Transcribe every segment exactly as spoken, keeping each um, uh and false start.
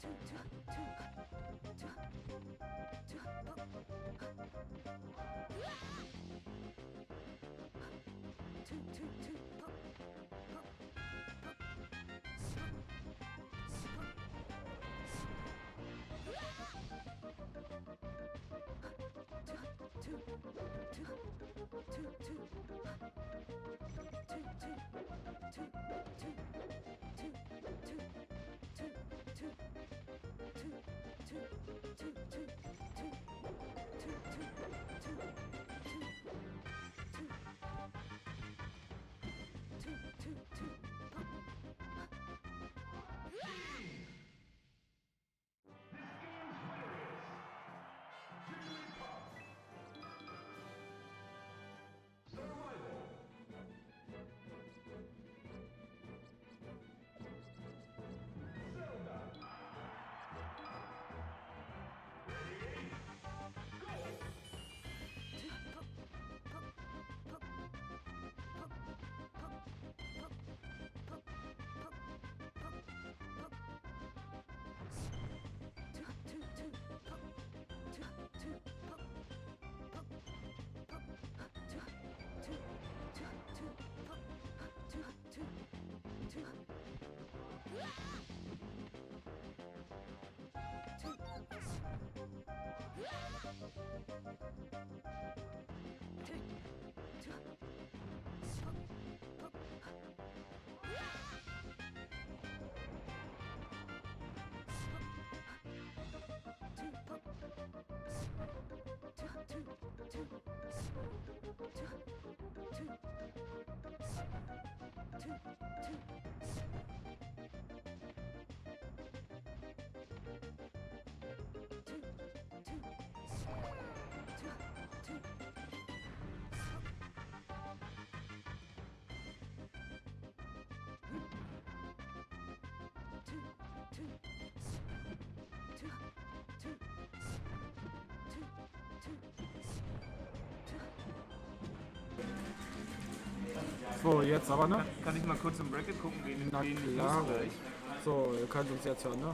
So, jetzt aber, ne? Kann, kann ich mal kurz im Bracket gucken, wen Na wen klar. Österreich? So, ihr könnt uns jetzt hören, ne?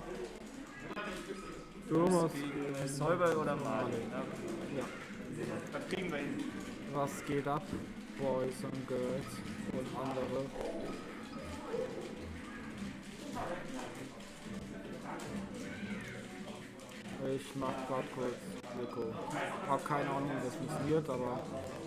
Du musst Gegen Solberg oder Mali? Ne? Ja. Das kriegen wir hin. Was geht ab? Boys und Girls und andere. Ich mach grad kurz Nico. Hab keine Ahnung, wie das funktioniert, aber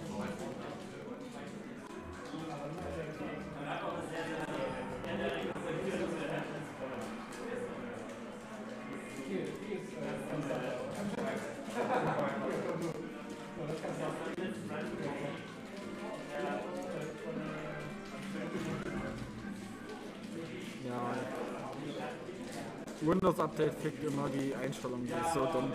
ja. Windows Update fickt immer die Einstellung, die ist so dumm.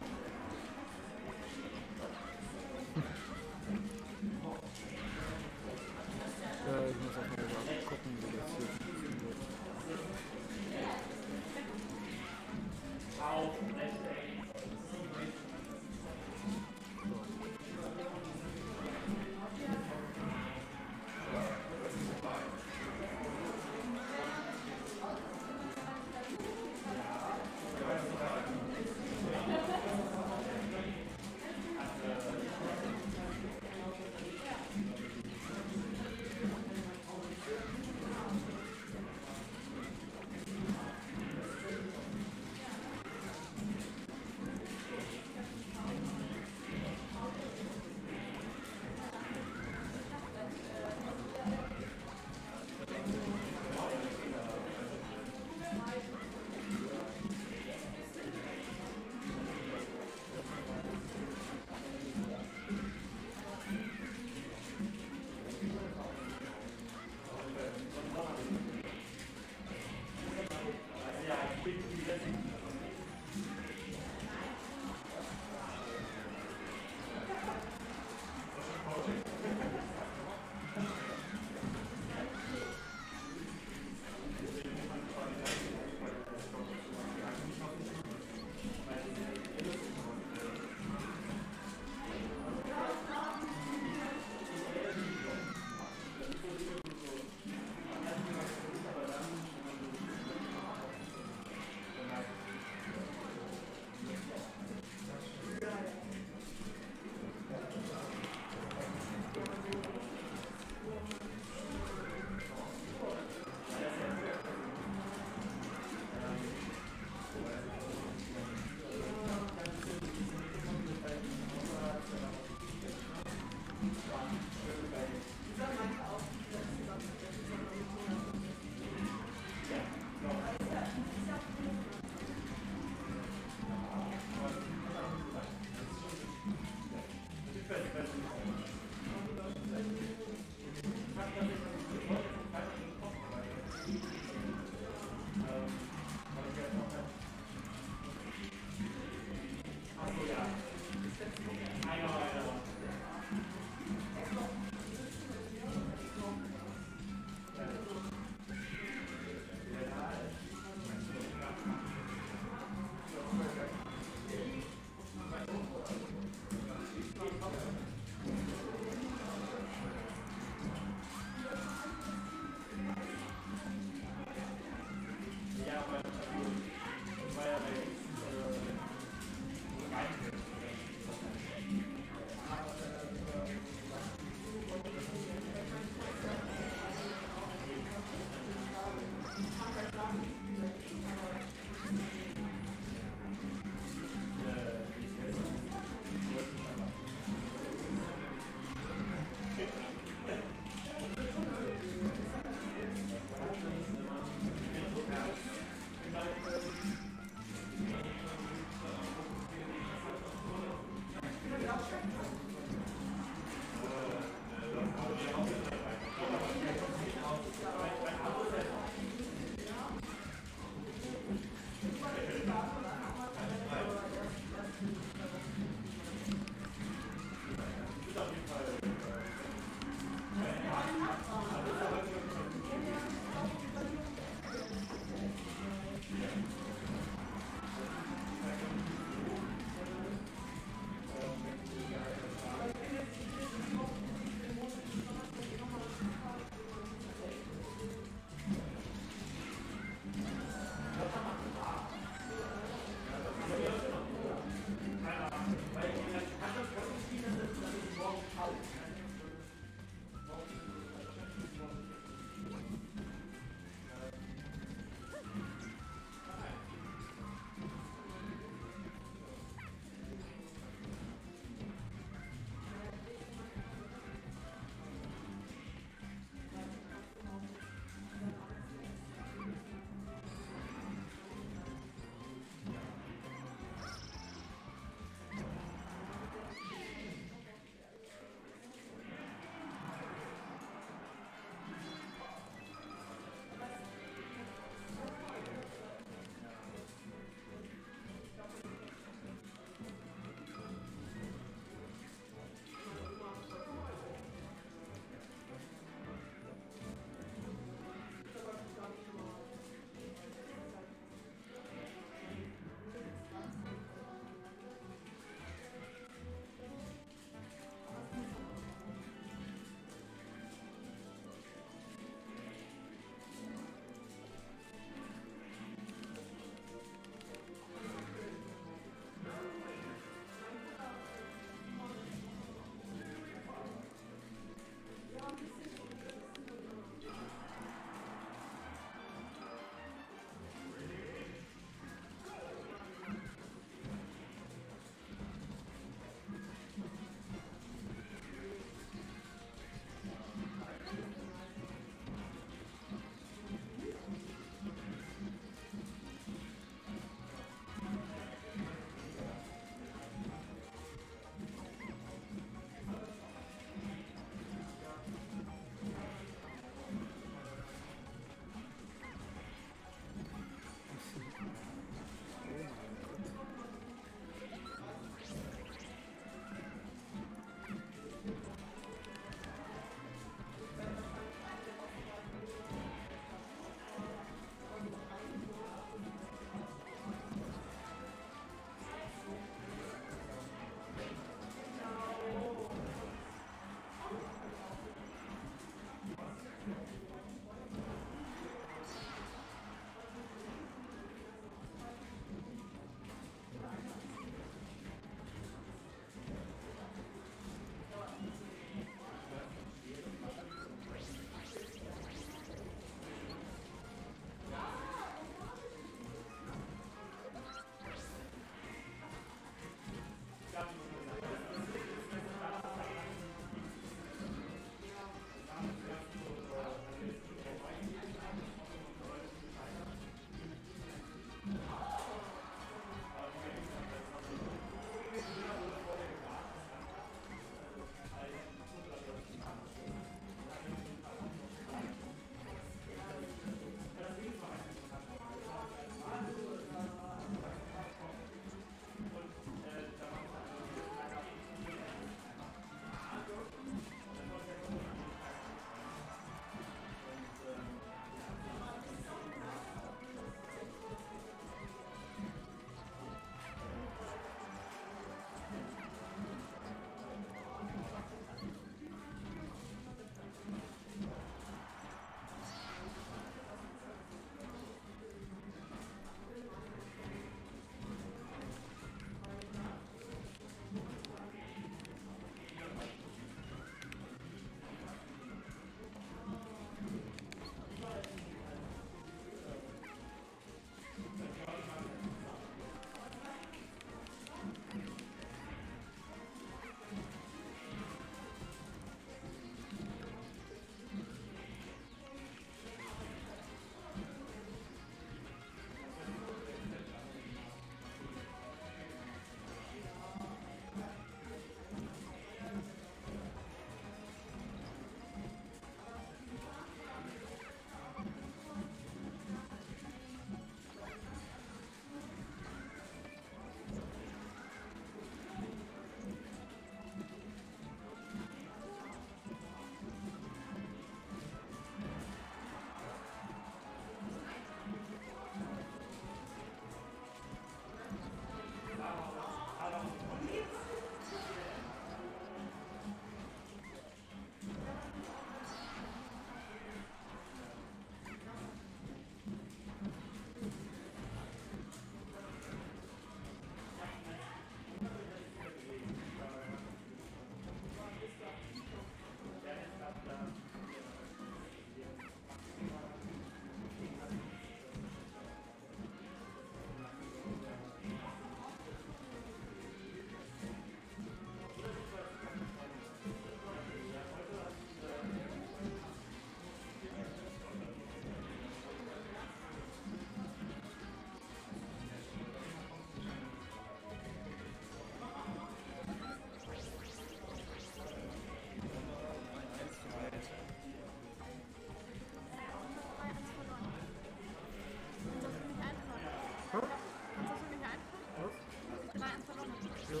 Jo.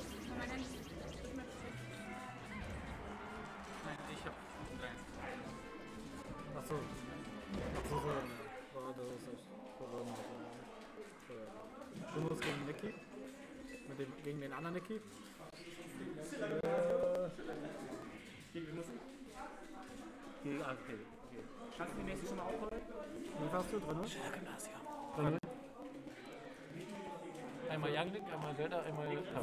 Nein, ich hab drei. Achso. Achso, so, ja. Boah, das ist echt verwirrend. Du musst gegen Nicky. Mit dem, gegen den anderen Nicky. Äh, Gegen wen muss ich? Gegen, ah, okay. okay. Kannst du die nächste schon mal aufholen? wie warst du drin? Drin. Einmal Younglik, einmal Zelda, einmal Tough.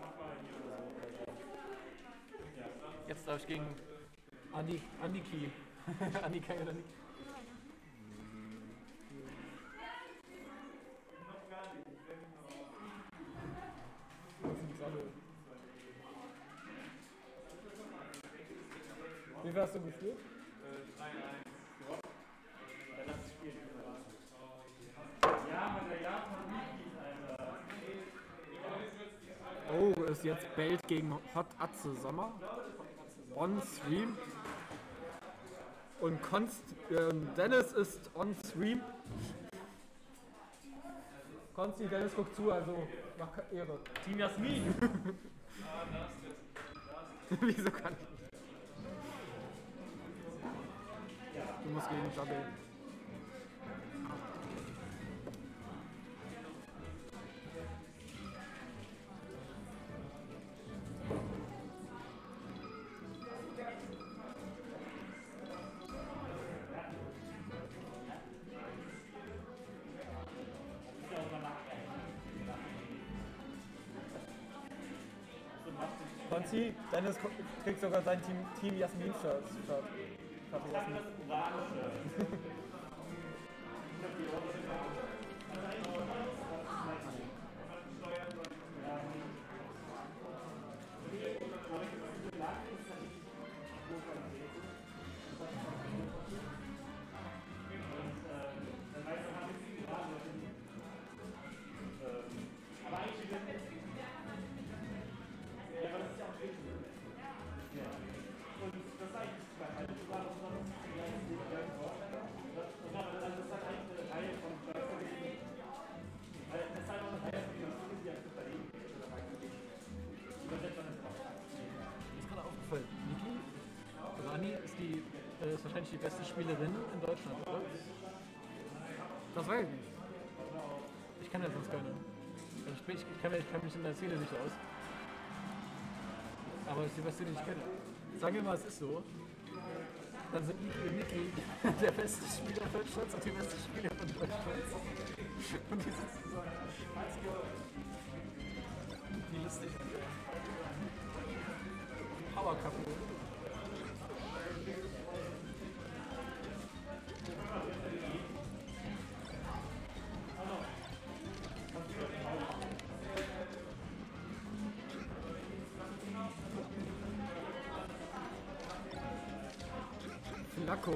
Jetzt darf ich gegen Andi, Andi Key. Andi Kai oder Niki. Wie viel hast du gespielt? Oh, ist jetzt Belt gegen Hot Atze Sommer. On Stream. Und Konst äh, Dennis ist on Stream. Konsti, Dennis guckt zu, also mach Ehre. Team Jasmin! Wieso kann ich nicht? Du musst gegen Jabel. Konzi, Dennis kriegt sogar sein Team, Team Jasmin-Shirt. Kaffee Jasmin. Mir ist gerade aufgefallen, Niki, also Anni ist, die, äh, ist wahrscheinlich die beste Spielerin in Deutschland, oder? Das weiß ich nicht. Ich kann ja sonst keine. Also ich, bin, ich, ich, kann, ich kann mich in der Szene nicht aus. Aber es ist die beste, die ich kenne. Sagen wir mal, es ist so. Dann sind Niki und Niki der beste Spieler Deutschlands und die beste Spielerin Deutschlands. Und die sind zusammen. Wie lustig. Power Couple. Flacco.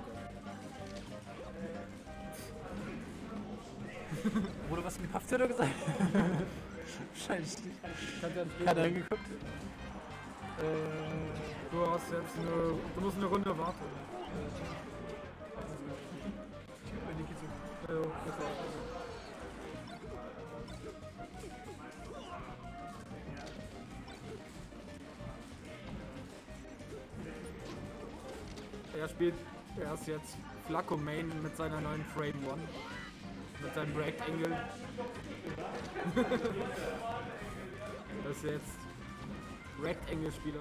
Wurde was mit Puffzero gesagt? Wahrscheinlich nicht. Keiner hingeguckt. Äh, Du hast jetzt eine, du musst eine Runde warten. ich gebe mir Niki zu. Ja, das war's. Er spielt erst jetzt Flacco Main mit seiner neuen Frame One. Mit seinem Rectangle. Das ist jetzt Rectangle-Spieler.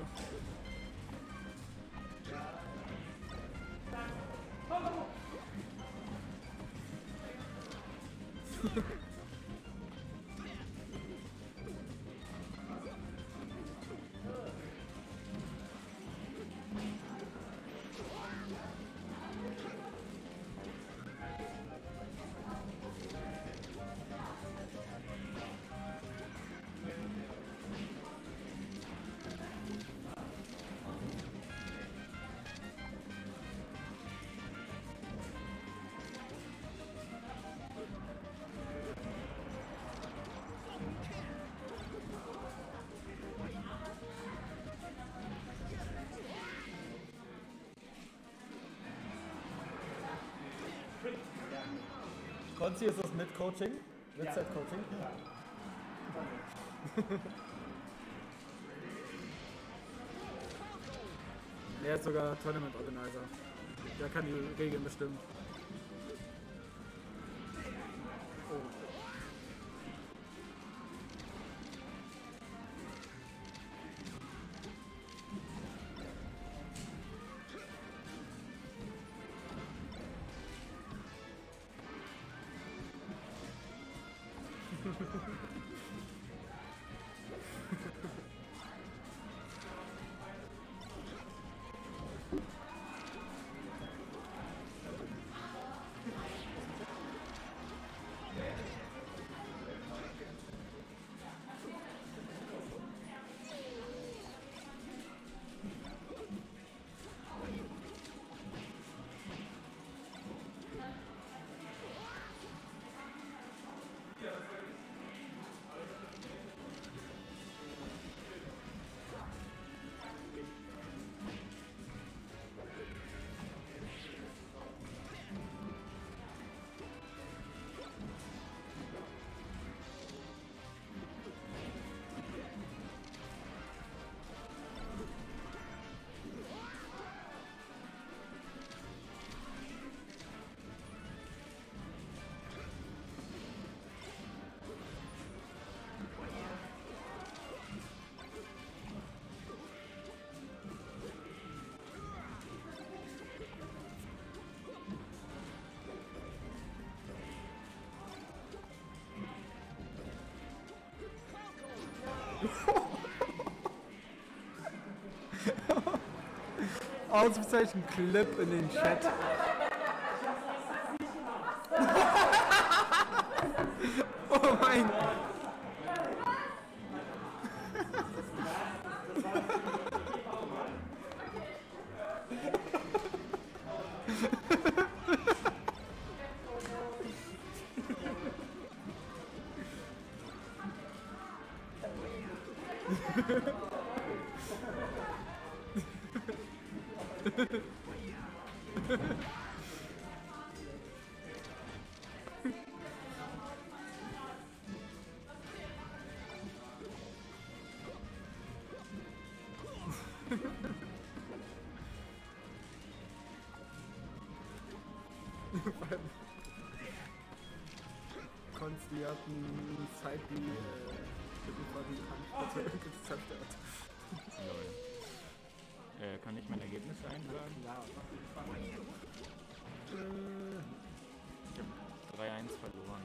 Konzi, ist das mit Coaching? Mit Set Coaching? Er ist sogar Tournament Organizer. Der kann die Regeln bestimmen. Oh. Ausrufezeichen Clip in den Chat. Oh mein Gott. Konsti hat einen Zeit, die die Hand zerstört. Äh, kann ich mein Ergebnis eintragen? Ja. Ich habe drei eins verloren.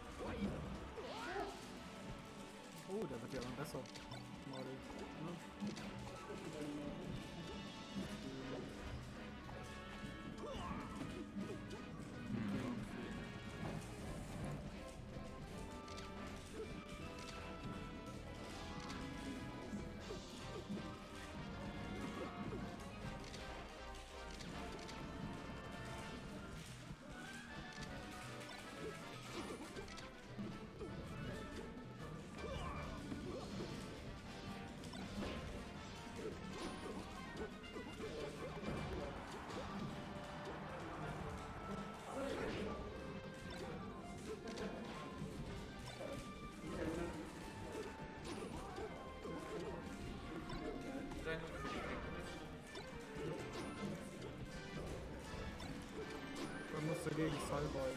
Oh, der wird ja immer besser. Model. Dann musst du gegen Salboy.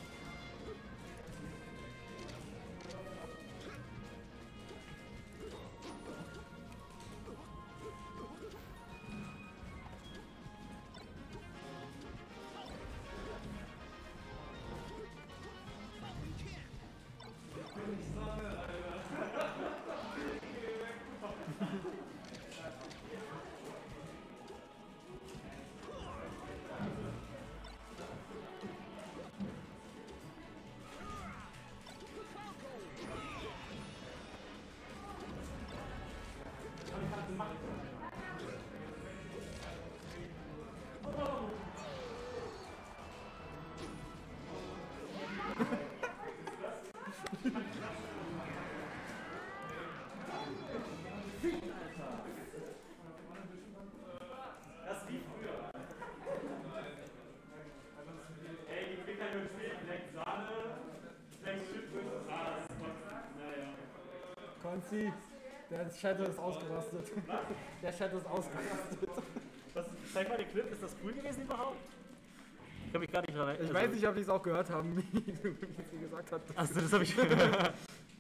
Konzi, der Shadow ist ausgerastet. Der Shadow ist ausgerastet. Was, zeig mal den Clip, ist das cool gewesen überhaupt? Ich kann mich gar nicht dran erinnern. Ich weiß nicht, ob die es auch gehört haben, wie du wie sie gesagt hast. Achso, das habe ich gehört.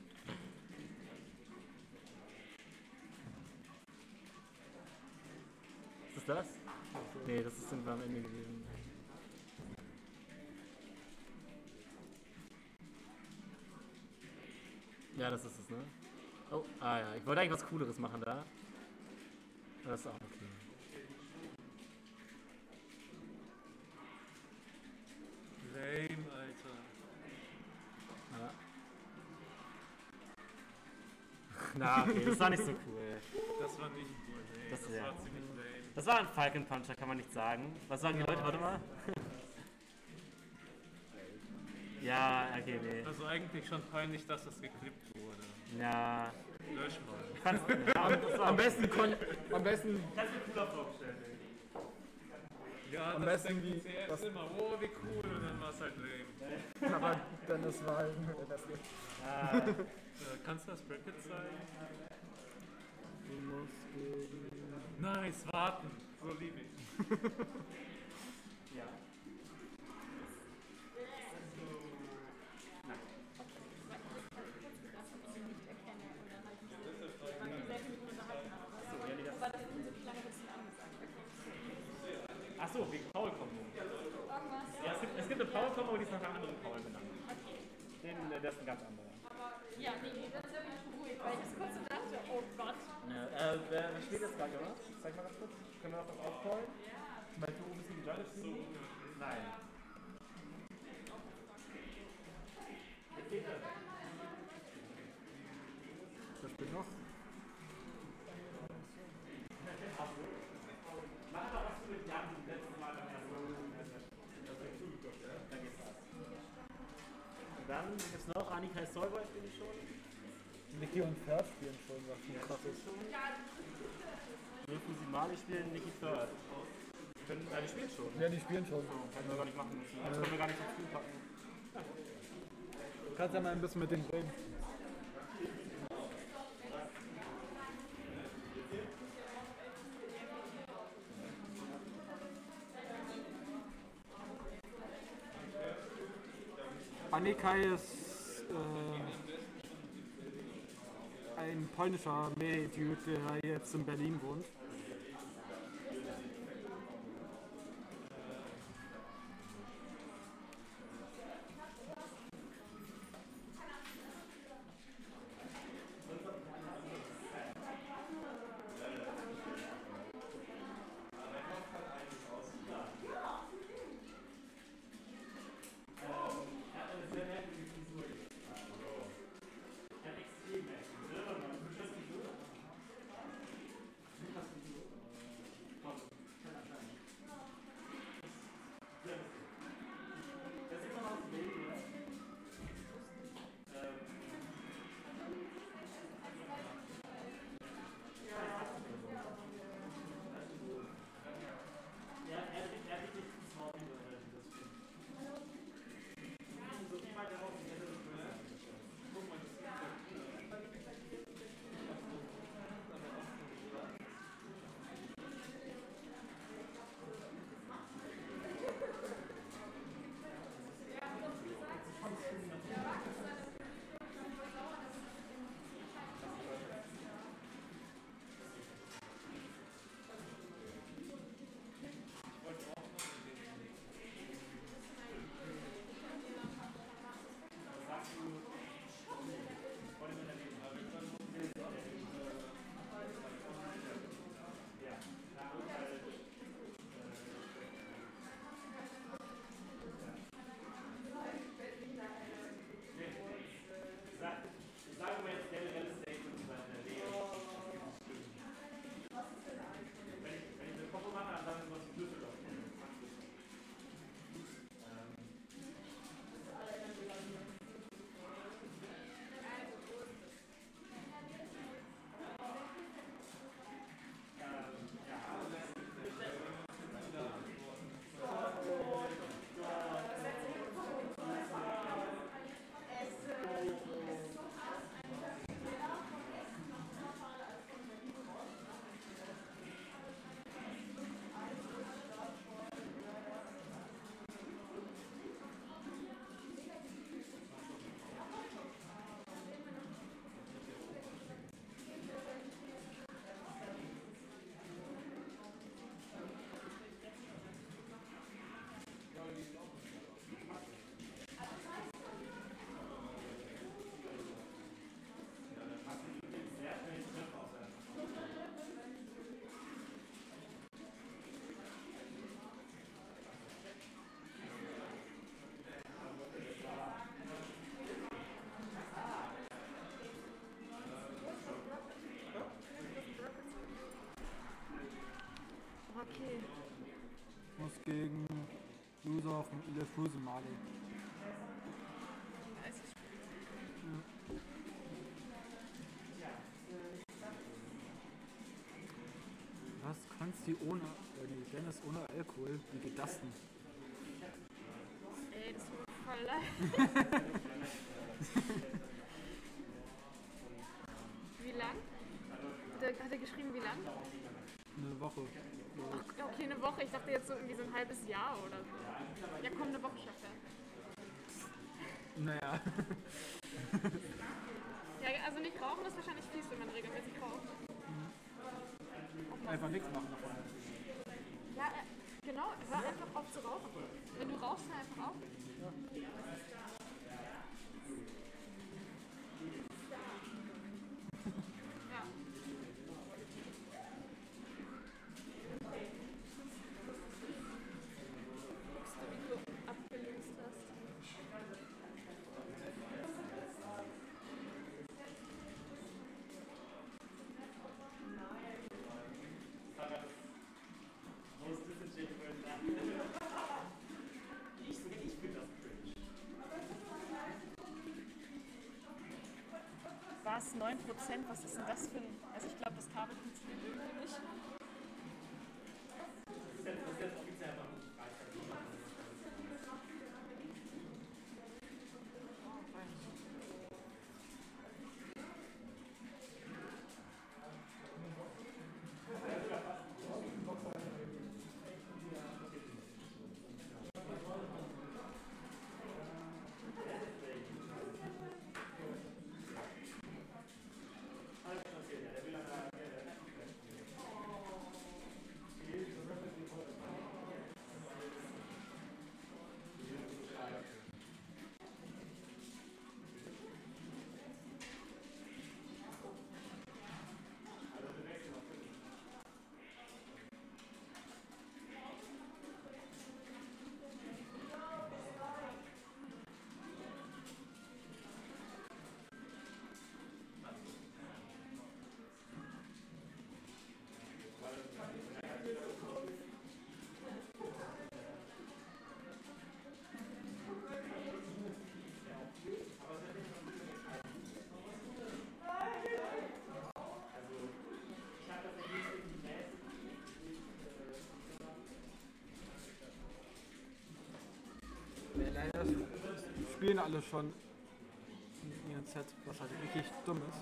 Ist das das? Nee, das ist am Ende gewesen. Ja, das ist es, ne? Oh, ah ja, ich wollte eigentlich was Cooleres machen da. Aber das ist auch okay. Lame, Alter. Ja. Na, okay, das war nicht so cool. Das war nicht cool, nee. Das- Das, ja. war ziemlich lame. Das war ein Falcon Puncher, kann man nicht sagen. Was sagen die Leute? Warte mal. Ja, okay, nee. Also eigentlich schon peinlich, dass das geklippt wurde. Ja. Lösch mal. Ich fand's, ja, das war Am besten, kon am besten, Kannst du cooler vorstellen, Ja, Am das besten denken wie- sie erst das- immer, oh, wie cool, und dann war es halt lame. aber Dennis war halt der Beste. Ah, Äh, kannst du das Bracket zeigen? Du musst gegen... Nice, warten. So lieb ich. ja. Achso, wegen Paul-Kombo. Ja, es gibt, es gibt eine Paul-Kombo, die ist nach einem anderen Paul benannt. Den, äh, das ist ein ganz anderer. Ja, nee, nee, das ist ja mich beruhigt, weil ich das kurz so dachte, oh Gott. Ja, äh, wer, wer spielt jetzt gerade, oder? Zeig mal ganz kurz. Können wir noch was aufcallen? Zum Beispiel oben ist die Jungle Team? Nein. Wer spielt noch? Dann gibt es noch Annika Solboy, spiele ich schon. Niki und Pferd spielen schon, was viel krass ist. Nur Fusimali spielen Nicky Third. Können, äh, die spielen schon. Ja, die spielen schon. Hätten wir gar nicht machen müssen. Das können wir gar nicht so früh packen. Du kannst ja mal ein bisschen mit denen reden. Annika ist äh, ein polnischer Medidude, der jetzt in Berlin wohnt. gegen Loser von Ile Fusen Mali. Weiß ich. Was kannst du ohne, äh, nee, Dennis ohne Alkohol? Wie geht das denn? Ey, das tut mir voll leid. Wie lang? Hat er, hat er geschrieben, wie lang? Eine Woche. Ach, okay, eine Woche. Ich dachte jetzt so irgendwie so ein halbes Jahr oder so. Ja, komm, eine Woche schafft er. Naja. Ja, also nicht rauchen ist wahrscheinlich fies, wenn man regelmäßig raucht. Einfach nichts machen davon. Ja, äh, genau, hör einfach auf zu rauchen. Wenn du rauchst, hör einfach auf. Ja. Guckst du, wie du abgelöst hast. War es neun Prozent? Was ist denn das für ein... Also ich glaube, das Kabel funktioniert irgendwie nicht. Ja, leider spielen alle schon in ihrem Set, was halt wirklich dumm ist.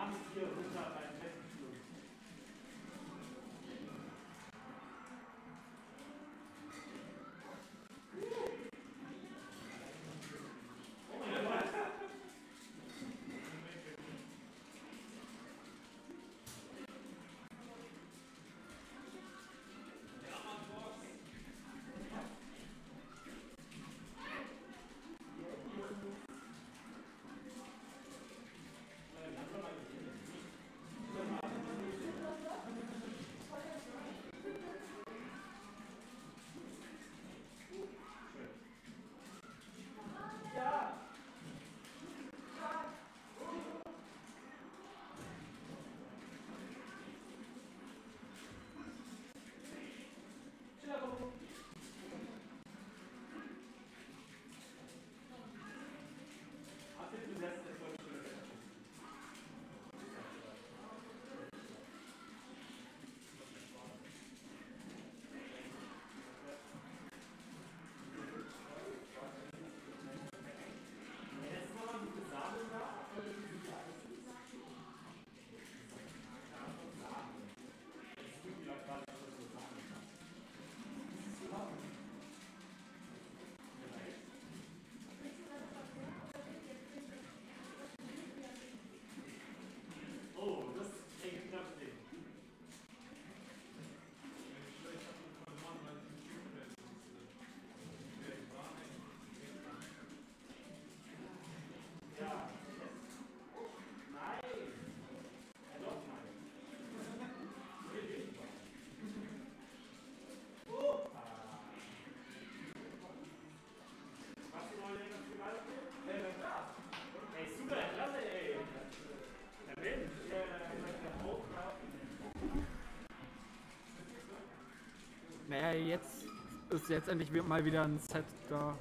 Naja, jetzt ist jetzt endlich mal wieder ein Set da.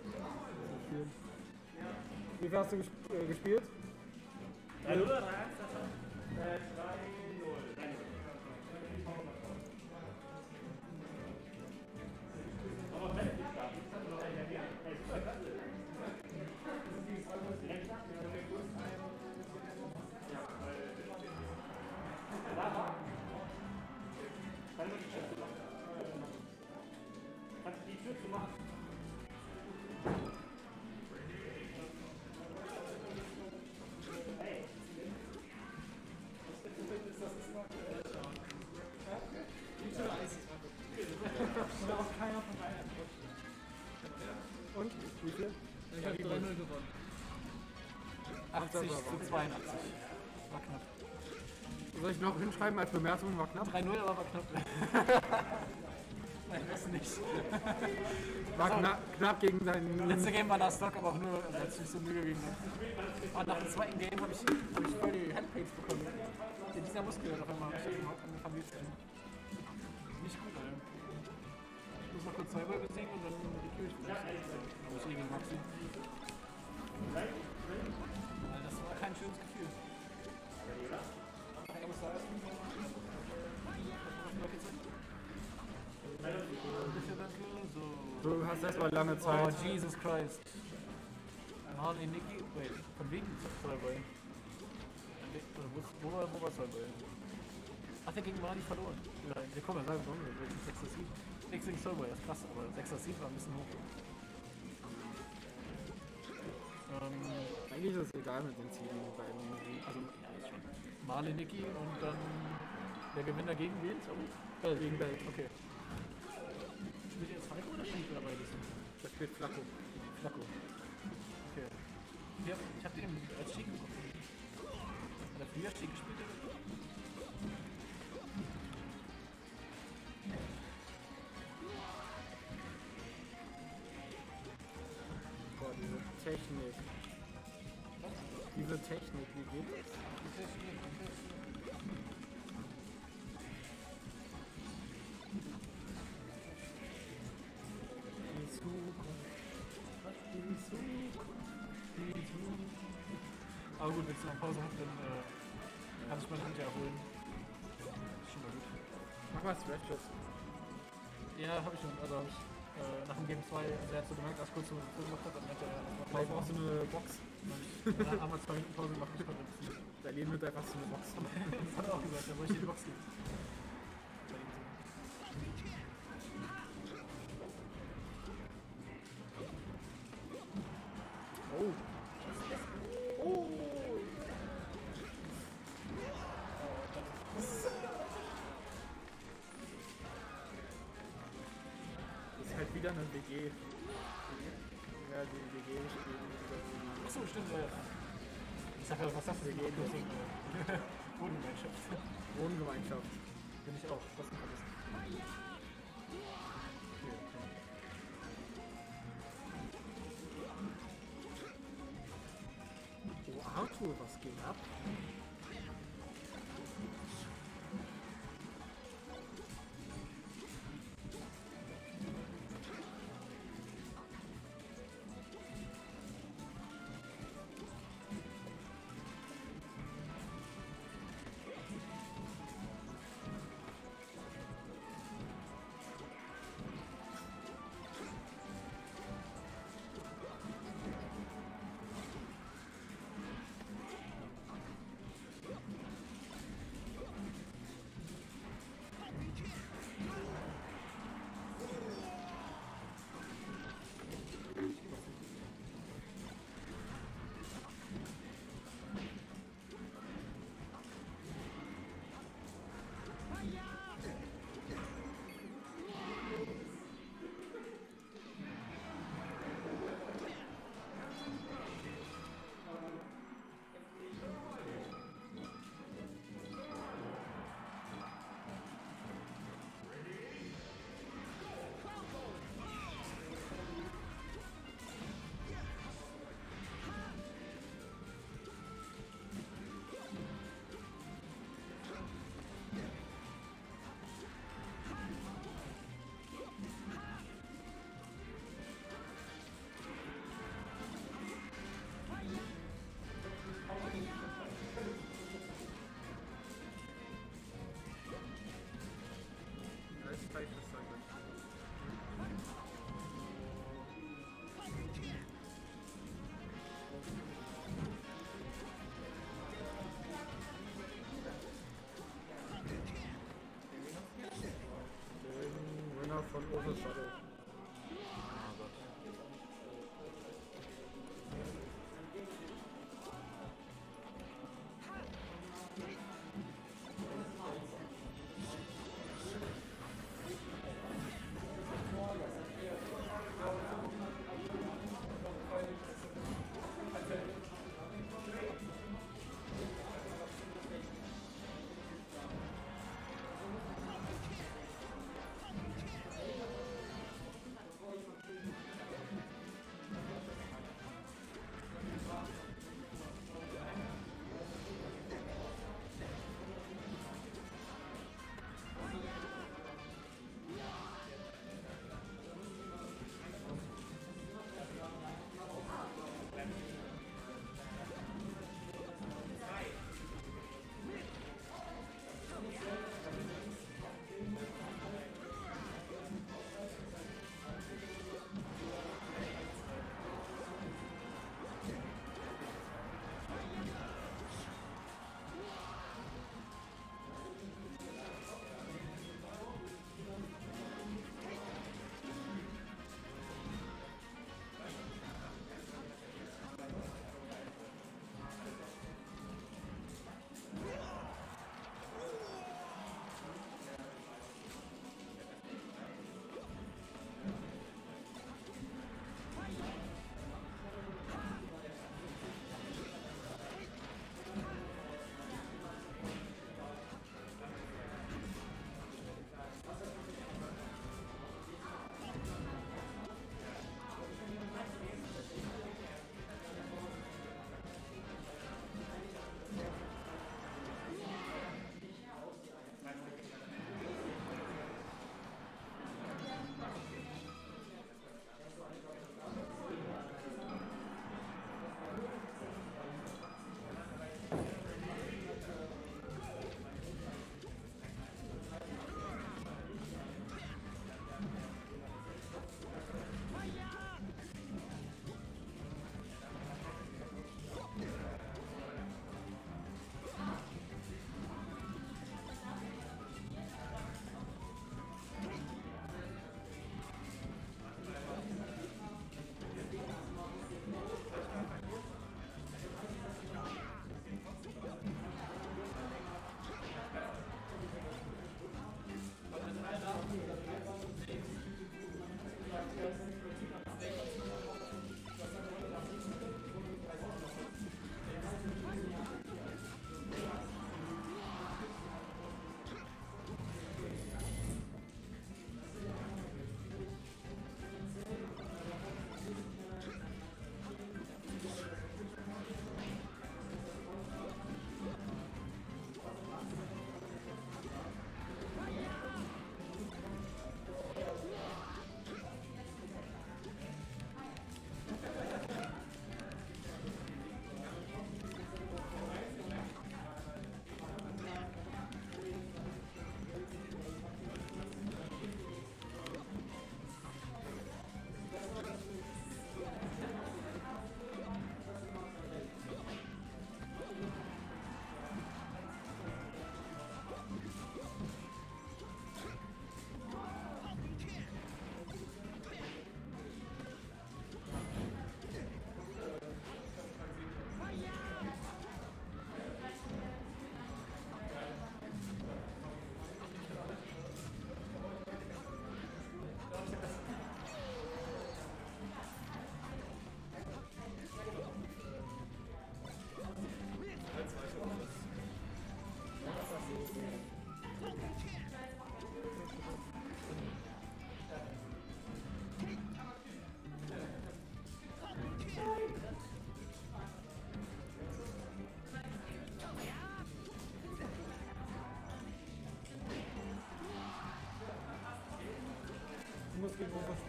Wie viel hast du gesp äh, gespielt? drei null oder drei eins? drei null. Aber wenn ich da kannst du die Tür zu machen? Und? Wie viel? Ich habe drei null gewonnen. achtzig zu zweiundachtzig. War knapp. Soll ich noch hinschreiben als Bemerkung? War knapp? drei null, aber war knapp. Nein, das nicht. War knapp, knapp gegen deinen... Letzte Game war das Stock, aber auch nur, als ich so Mühe gegeben habe. Und nach dem zweiten Game habe ich, hab ich voll die Handpains bekommen. Ja, dieser Muskel hat auf einmal ich hab angefangen weh zu tun. Nicht gut, Alter. Ich muss noch kurz Cyber besiegen und dann die Kirche vielleicht. Aber ich eh gegen Maxi. Weil das war kein schönes Gefühl. Ich muss sagen, bitte, danke. So. Du hast erstmal lange Oh, Zeit. Jesus Christ. Marley, Nicky, wait, von wegen Soulboy. Wo war, wo war Soulboy? Ach, der gegen Marley verloren. Ja, wir kommen ja sagen, warum wir sechster Seed. Nichts gegen Soulboy, das ist krass, aber sechster Seed war ein bisschen hoch. Ähm, Eigentlich ist es egal mit den Zielen bei den Musik. also, ja, ist schon. Marley, Nicky und dann der Gewinner gegen wen? Sorry? Äh, gegen Belt. Okay. Spielt ihr jetzt Falco oder Schick oder beides? Das spielt Flacco. Flacco. Okay. Ich hab, ich hab den als Schick bekommen. Hat er früher Schick gespielt? Oder? Boah, diese Technik. Diese Technik, wie geht das? Die Zukunft. Die Zukunft. Die Zukunft. Aber gut, wenn es noch Pause hat, dann äh, kann ich meine Hand ja erholen. Ist schon mal gut. Mach mal Stretches. Ja, hab ich schon. Also hab ich äh, nach dem Game zwei, also er hat so gemerkt, dass ich kurz so so gemacht hat, dann hat er noch Vielleicht brauchst du eine Box. Dann haben wir zwei Minuten Pause gemacht. Ich konnte ein bisschen Dein Leben wird einfach so eine Box. Das hat er auch gesagt, da wollte ich die Box geben. Oh. Oh. Das ist halt wieder eine W G. Ja, die W G spielen. Achso, stimmt, ja. Ich sag ja, was sagst du denn? Bodengemeinschaft. Wohngemeinschaft. Bin ich auch. Was ist das? Oh, Arthur, was geht ab? Von Overshadow. Oh Gott.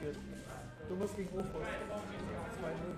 Okay. Du musst gegen Rufus. zwei null.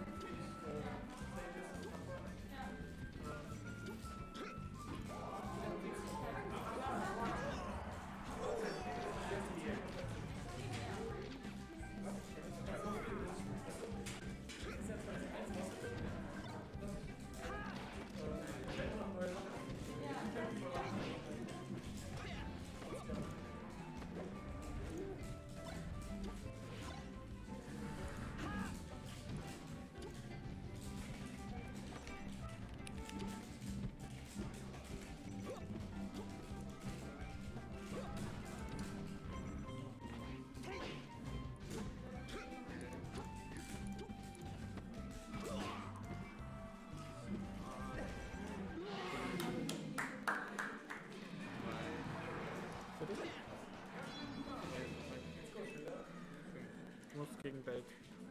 Du musst gegen Belt.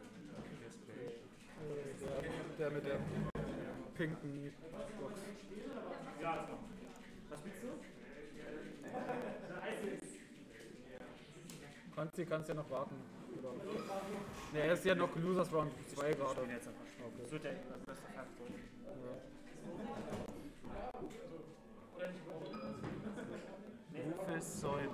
Der, der mit der pinken Box. Was spielst du? Konzi kannst ja noch warten. Oder? Ne, er ist ja noch Losers Round zwei gerade. Jetzt einfach. Das wird der beste Fakt. Rufus Säuber.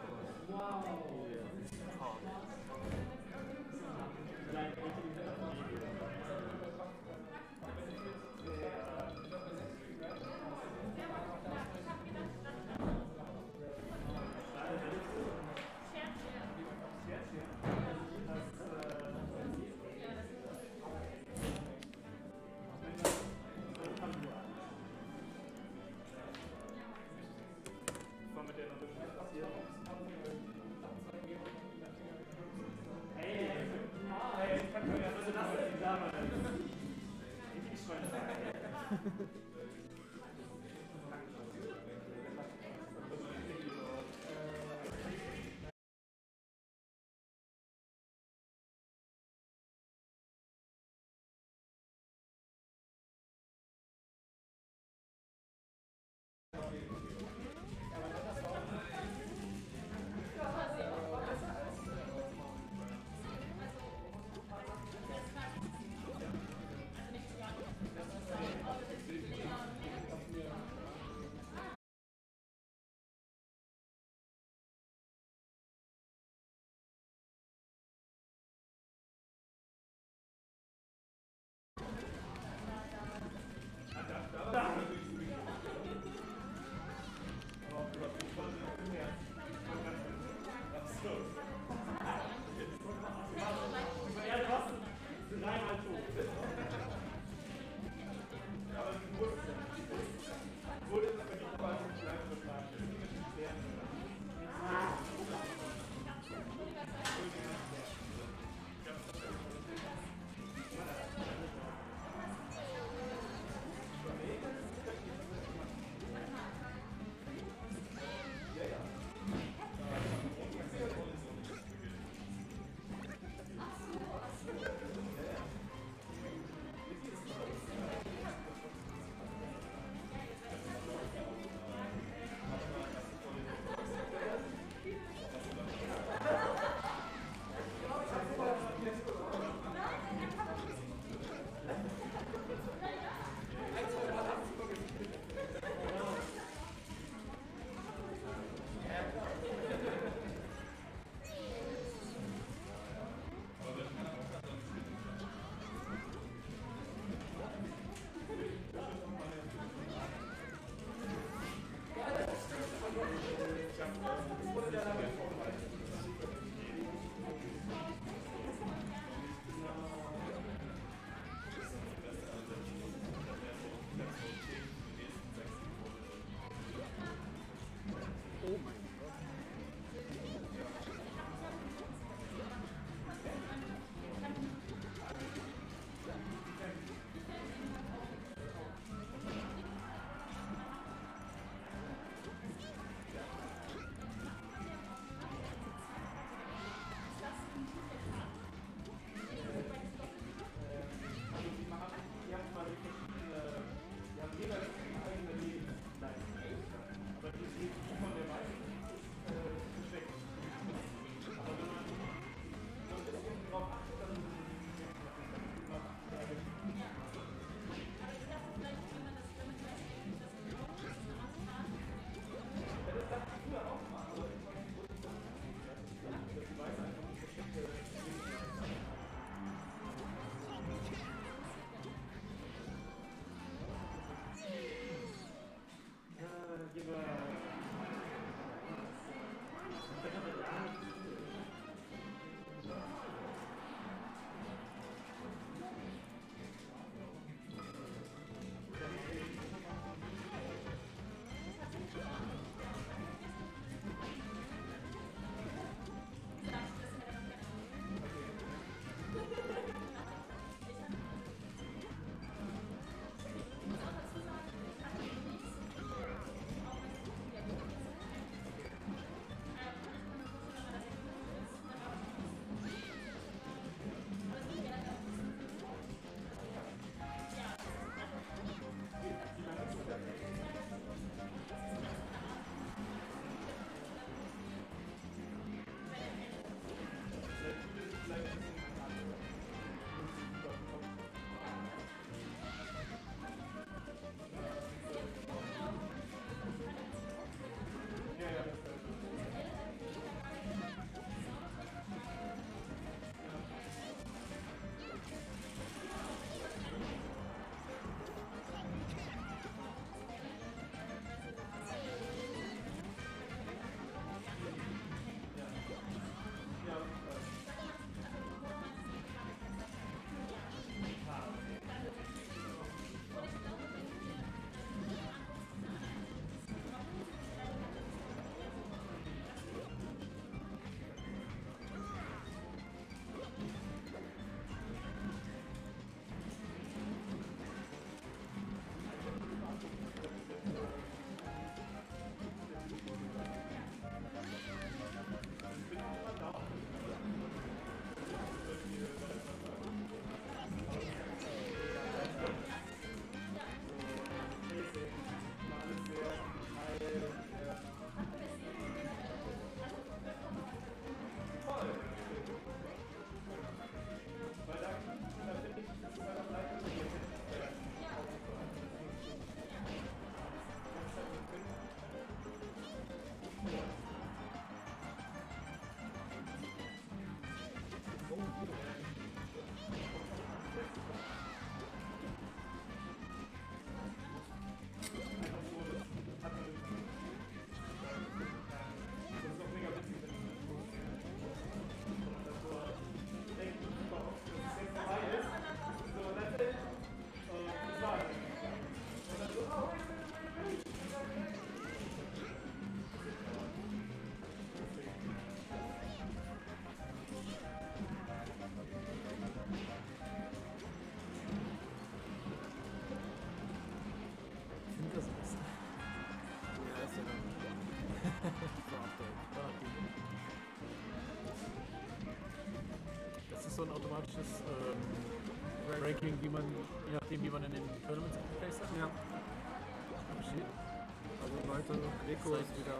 so ein automatisches ähm, Ranking, wie man, je nachdem, wie man in den Tournaments geplaced hat. Ja. Shit. Also Leute, Greco ist wieder.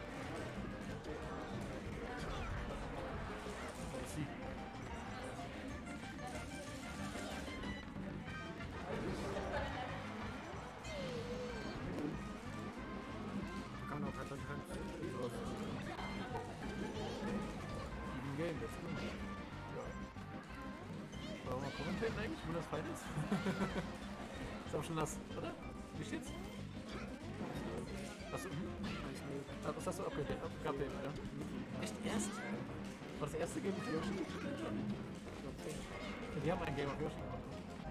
Let's see. Kann auch halt halt. Even Game, das ist gut. Wollen wir mal kommentieren eigentlich, wo das fein ist? Ist auch schon das, oder? Wie steht's? Achso, hm? Ah, was hast du abgedatet? Abgedatet, ja? Echt erst? War das erste Game of Yoshi? Ja, die haben ein Game of Yoshi gemacht.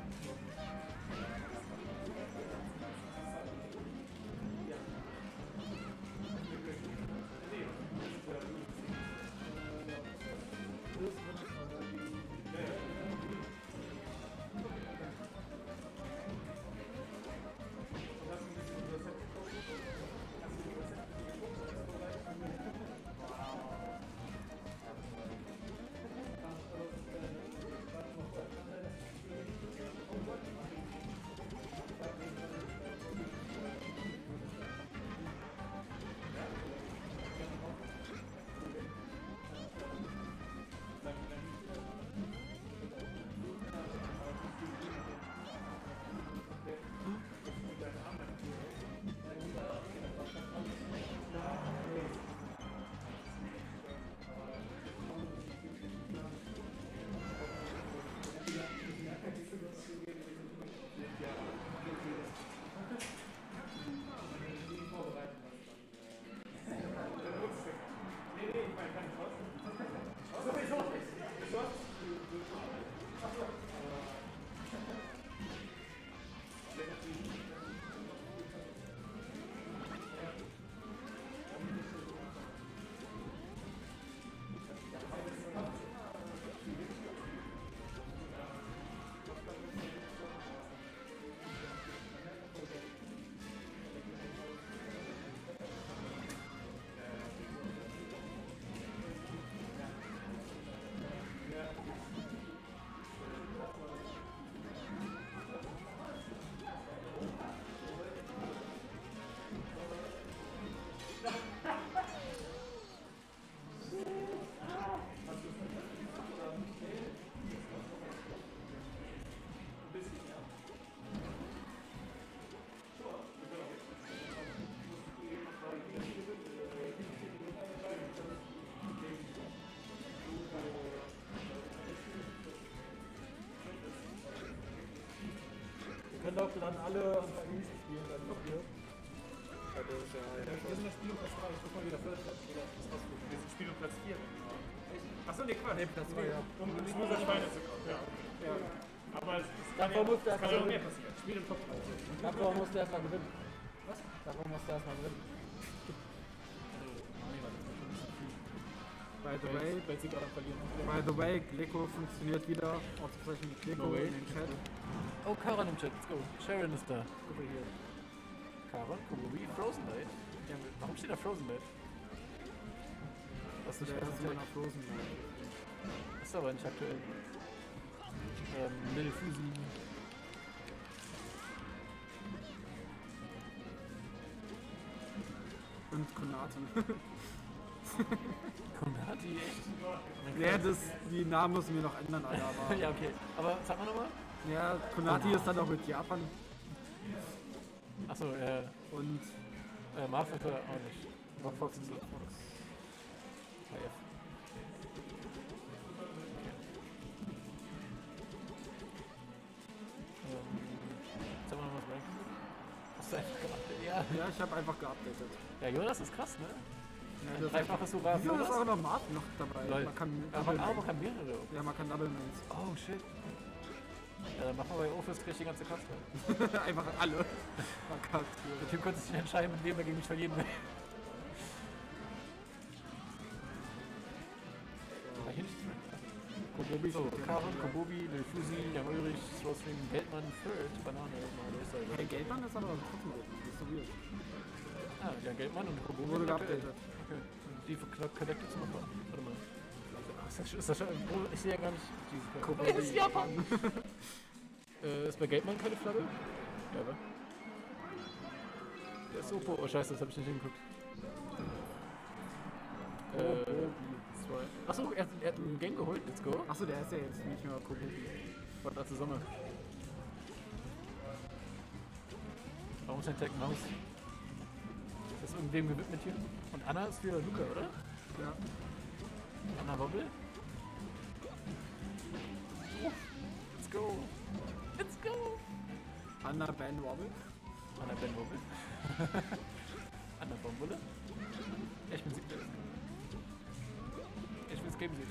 Können doch dann alle Antagonisten spielen, dann noch hier. Ja, das ist ja, ja, Wir sind das Spiel um Platz drei, ich guck mal wieder völlig oder das ausflug. Wir sind Spiel um Platz vier. Achso, nee, Quatsch. Nee, Platz zwei, ja. Um die Loser Schweine zu kommen. Ja. Ja. Aber es es kann Davor ja, musst du es kann erst ja mal noch mehr passieren. Spiel im Top drei. Davor musst du erstmal gewinnen. Was? Davor musst du erstmal gewinnen. By the way, Weil sie gerade am Verlieren. by the way, Glico funktioniert wieder. Ausgezeichnet Glico No way. in den Chat. Oh, Karan im Chat, let's go. Sharon ist da. Guck mal hier. Karan, Komobi, Frozen Light. Ja, warum steht da Frozen Light? Das ist Der nicht ist mehr immer nach Frozen. Das ist aber nicht aktuell. Ähm, Little Fusi. Und Konati. Konati, echt? Ja, das, die Namen müssen wir noch ändern, Alter. Aber Ja, okay. Aber sag mal nochmal. ja, Konati ist dann auch mit Japan. Achso, äh, Und äh, Marvel auch nicht. Rock Fox ist Fox. H F. Ähm, sag mal nochmal was Ranking. Hast du einfach gemacht? Ja. Ja, ich habe einfach geupdatet. Ja, Jonas ist krass, ne? Ja, Ein das dreifaches Hurra für Wieso ist Jonas. auch noch Martin noch dabei? Lol. Man kann Aber Double man kann mehrere. Ja, man kann Double Mains. Oh, shit. Ja, dann machen wir bei Office gleich die ganze Kaste. Einfach alle. Man kann Der Typ könnte sich entscheiden, mit wem er gegen mich verlieren will. Ah, hier nicht. Kobobi So, steht hier. Karen, Kobobi, Lilfusi, Jan Ulrich, Slowstream, Geldmann, Third, Banane, Mario ist da. Hey, Geldmann ist aber trotzdem gut. Das ist so weird. Ah, ja, Geldmann und Kobobi. Wurde sind aktuell. geupdatet. Okay. Und die Connected zum Opfer. Warte mal. ist das, ist das schon, oh, ich sehe ja gar nicht. Kobe Das ist Japan. äh, ist bei Gateman keine Flagge? Ja, wa? Der ist Oppo. Oh scheiße, das habe ich nicht hingeguckt. Äh, zwei. Achso, er, er hat einen Gang geholt, let's go. Achso, der ist ja jetzt nicht mehr Kobuki. Von da zusammen. Warum ist ein Tag Maus? Ist das irgendwem gewidmet hier? Und Anna ist für Luca, oder? Ja. Anna Wobbel? Oh, let's go! Let's go! Anna Ben Wobble. Anna Ben Wobbel? Anna Bombulle? Ich bin siebter. Ich will's Game sehen.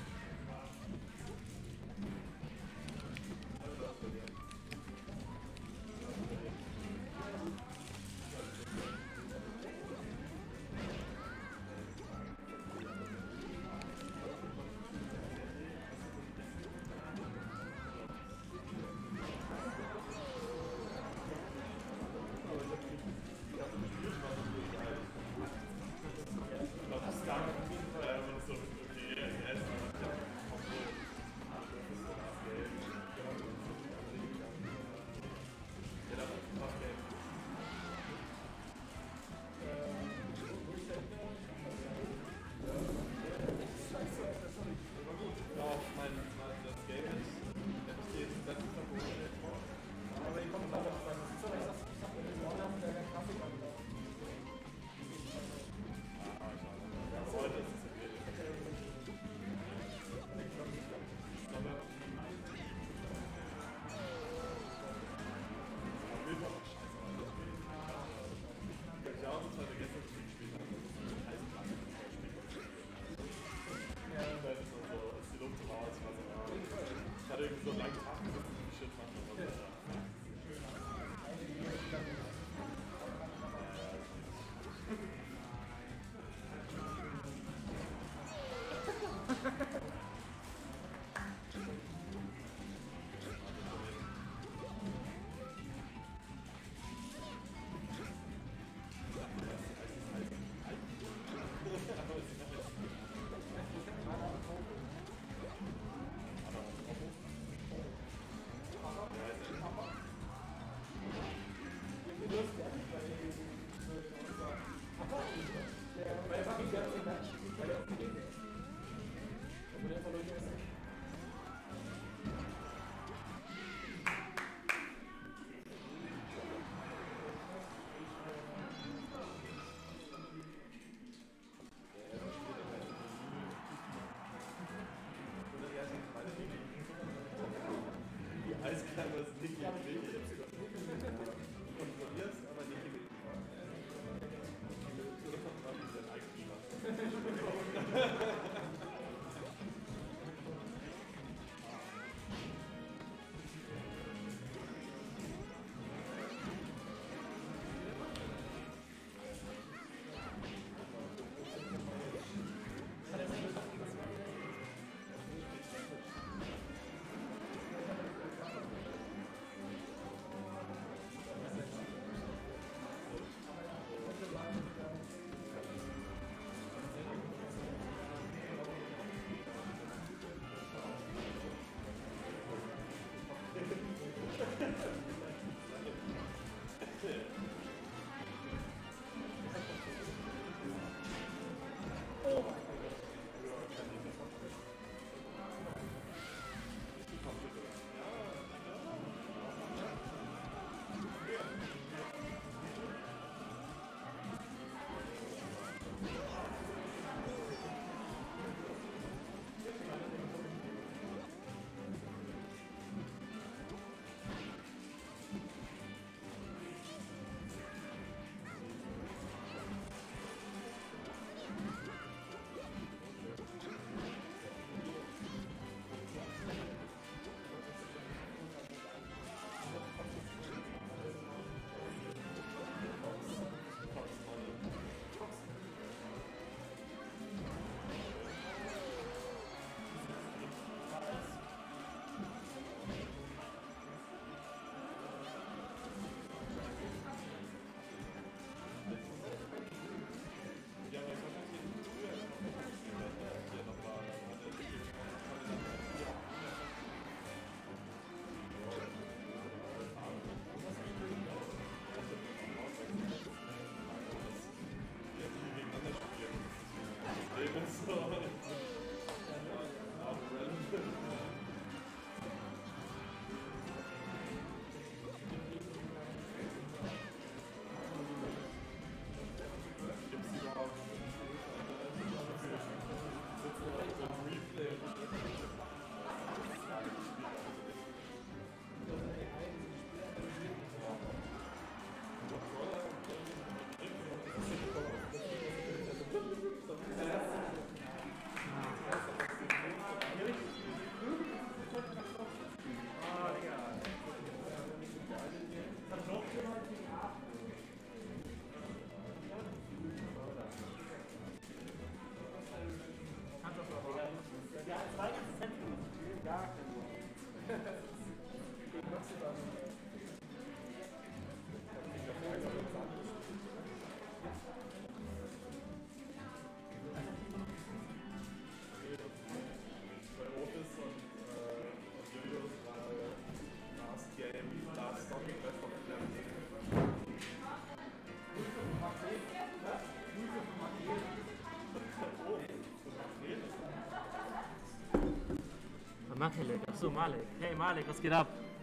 Machele, achso, Malek. Hey Malek, was geht ab?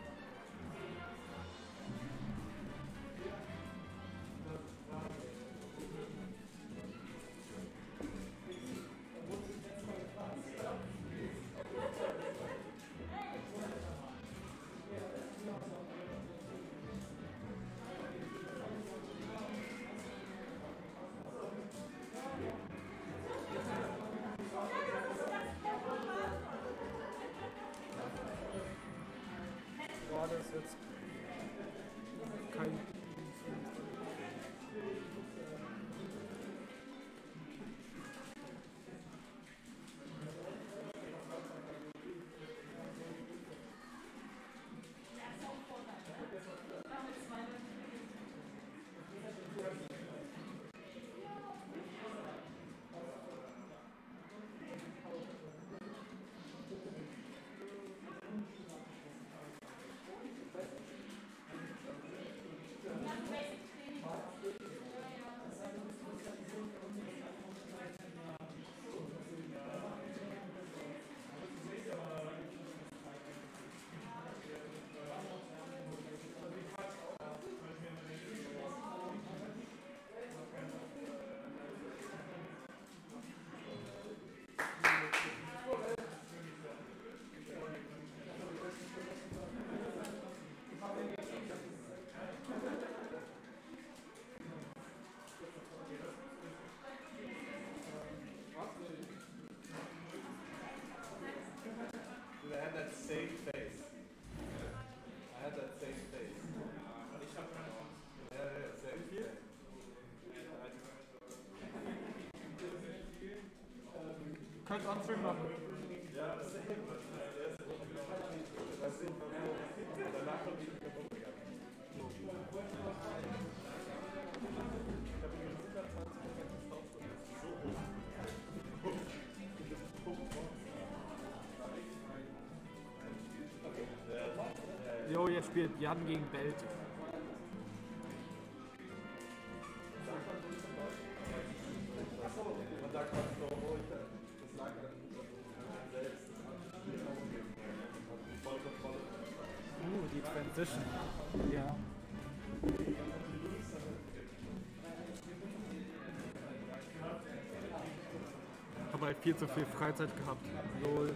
Gerade ist jetzt kein. I had that same face. I had that same face. Ich hab ja, ja, same face. Könnt on-stream machen. Ja, das ist das ist danach kommt die kaputt gegangen. Ich habe mir hundertzwanzig Prozent gestoppt und es ist so hoch. Und das ist hoch. Jo, jetzt spielt Jan gegen Belt. Man sagt man so, oh, ich, das lag an selbst. Voll voll. Uh, die Transition. Ja. Hab halt viel zu viel Freizeit gehabt. Lol.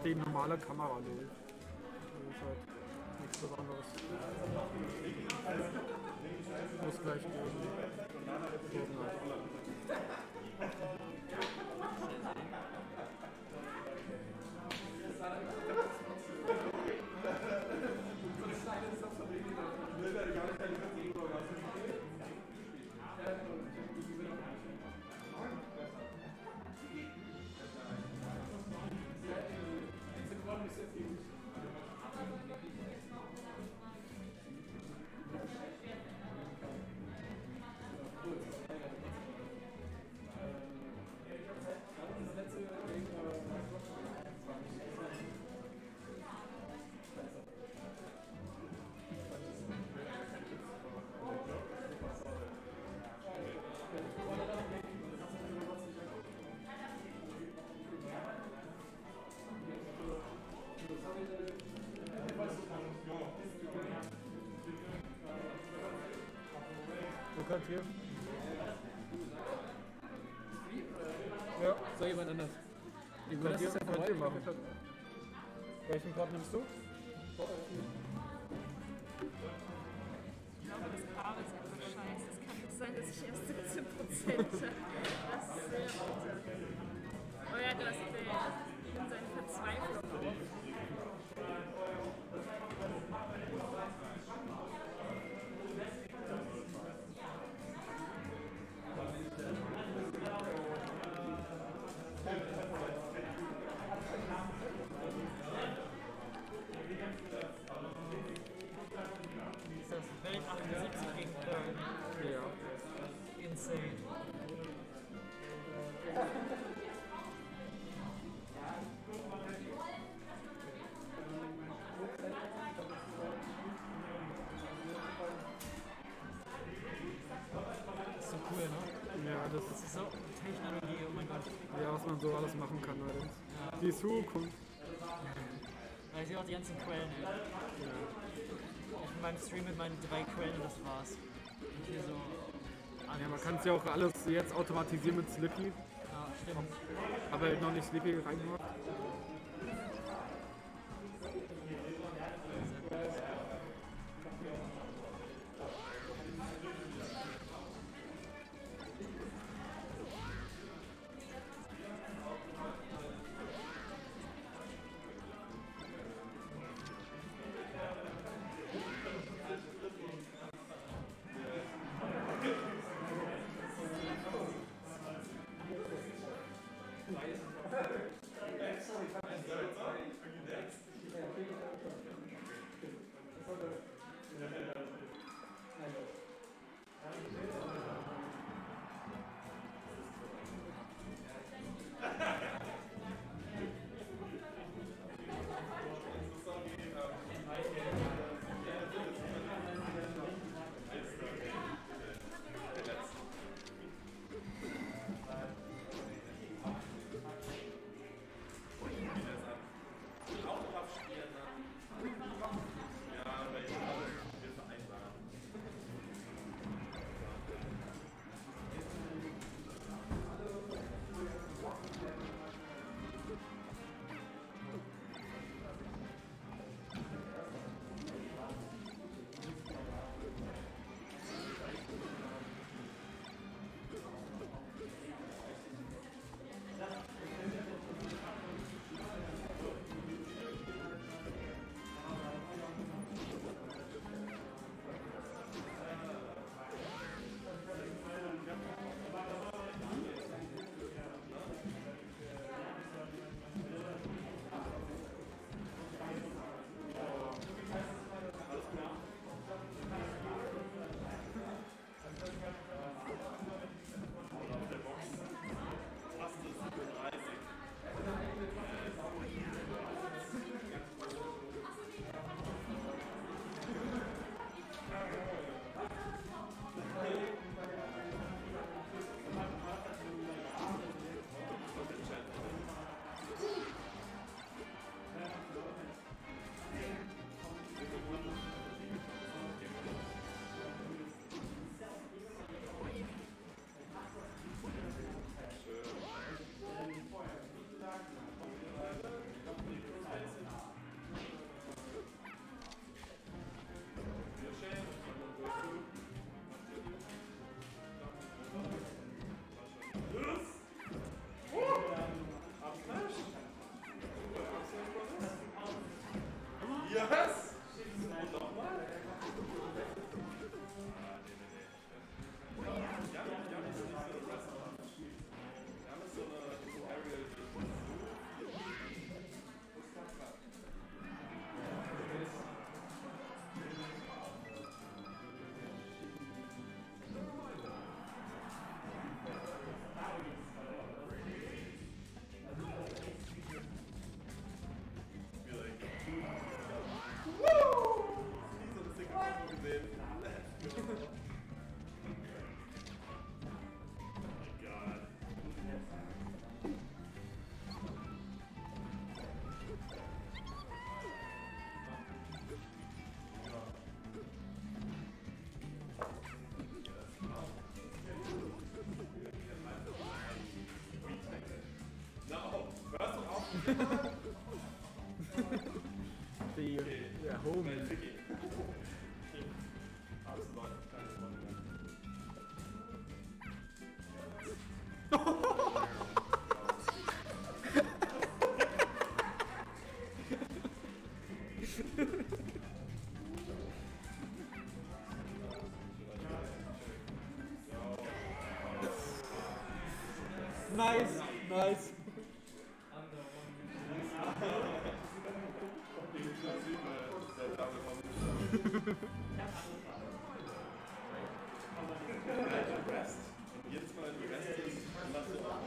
die normale Kamera läuft. Das ist halt nichts Besonderes. Muss gleich gehen. Gucken halt. Du kannst hier. Ja, Soll jemand anders? die Das könnt ihr, ist ja könnt vorbei. ihr machen. Welchen Part nimmst du? Ich glaube, das Kabel ist einfach scheiße. Es kann nicht sein, dass ich erst siebzehn Prozent habe. Das ist sehr bitter. Oh ja, du hast Bild. Ich bin seine Verzweiflung. Ist das Welt achtundsiebzig gegen Köln? Ja. Insane. Das ist so cool, ne? Ja, das Das ist so Technologie, oh mein Gott. ja, was man so alles machen kann allerdings. Die Zukunft. Ja, ich sehe auch die ganzen Quellen, ey. Ich bin beim Stream mit meinen drei Quellen und das war's. Und hier so alles. Ja, man kann es ja auch alles jetzt automatisieren mit Slippy, Ja, stimmt. aber halt noch nicht Slippy reingemacht. Die der Homie. Nice, nice. Jedes Mal, wenn du Rest ist, lass du auch.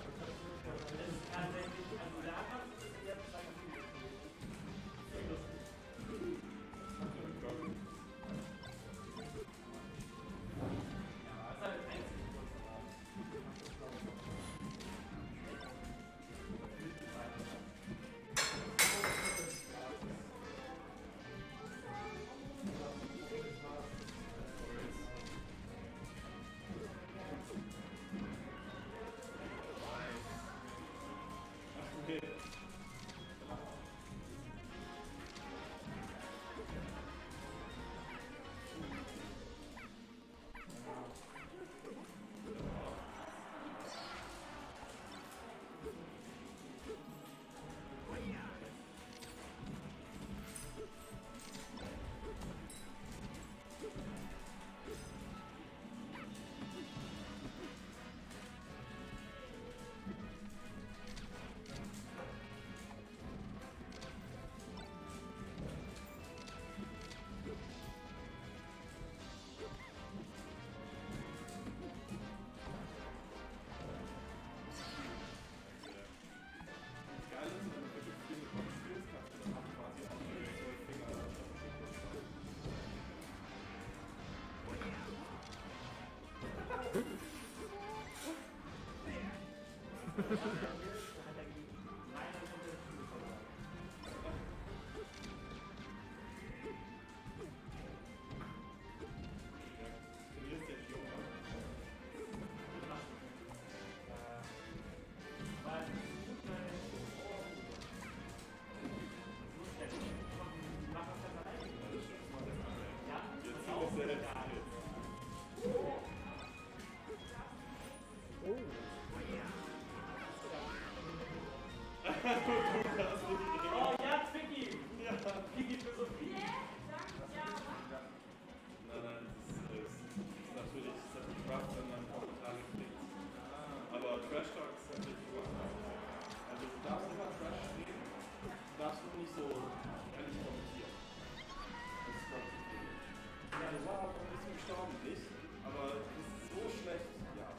Oh ja, Twiggy! Ja, Twiggy für Sophie. Nein, nein, das ist, das ist natürlich, das hat die Craft dann dann auch total geklickt. Aber Trash Talk ist natürlich super. Also du darfst immer Trash stehen, du darfst nur nicht so ehrlich kommentieren. Das ist ganz okay. Ja, das war auch ein bisschen gestorben, nicht? Aber das ist so schlecht, ja.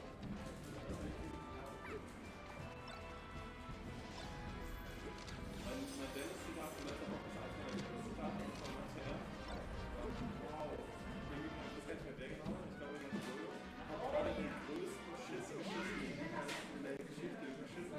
Mein, mein Dennis-Zitat von letzter Woche ist einfach ein Zitat von Mattel. Wow. Ich weiß nicht mehr wer genau, ich glaube, jemand Jojo hat gerade den größten Schiss geschissen, in der Geschichte geschissen.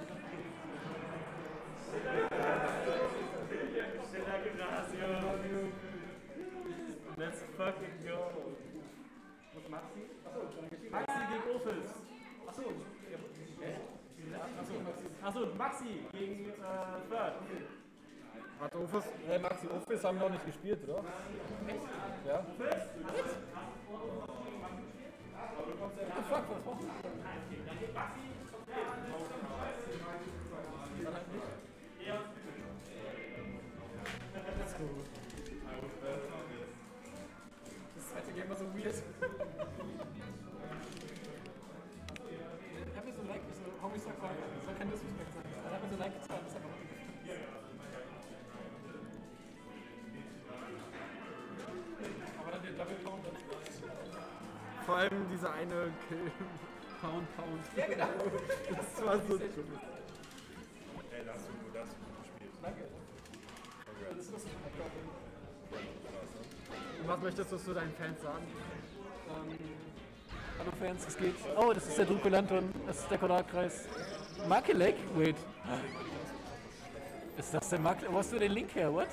Let's fucking go. Was Maxi? Achso, Maxi gegen Ofis. Achso. Achso, Achso, Maxi gegen äh, Third. Hat Office, äh, Maxi Office haben noch nicht gespielt, oder? Echt? Ja. What the fuck, was brauchen wir? Dann halt nicht. Let's go. Das zweite Game war so weird. Ich hab mir so like, so Homie sagt, das soll kein Disrespect sein. Ich hab mir so like gezahlt, das ist einfach aber dann der Double Count dann. Vor allem dieser eine Kill. Pound, Pound. Ja, genau. Das war so dumm. Ey, da hast du gut, da hast du gut gespielt. Danke. Das ist lustig. Und was möchtest du zu deinen Fans sagen? Ähm, hallo Fans, es geht. Oh, das ist der Druckelanton, das ist der Quadratkreis. Makelek? Wait. Ist das der Makelek? Wo hast du den Link her? What?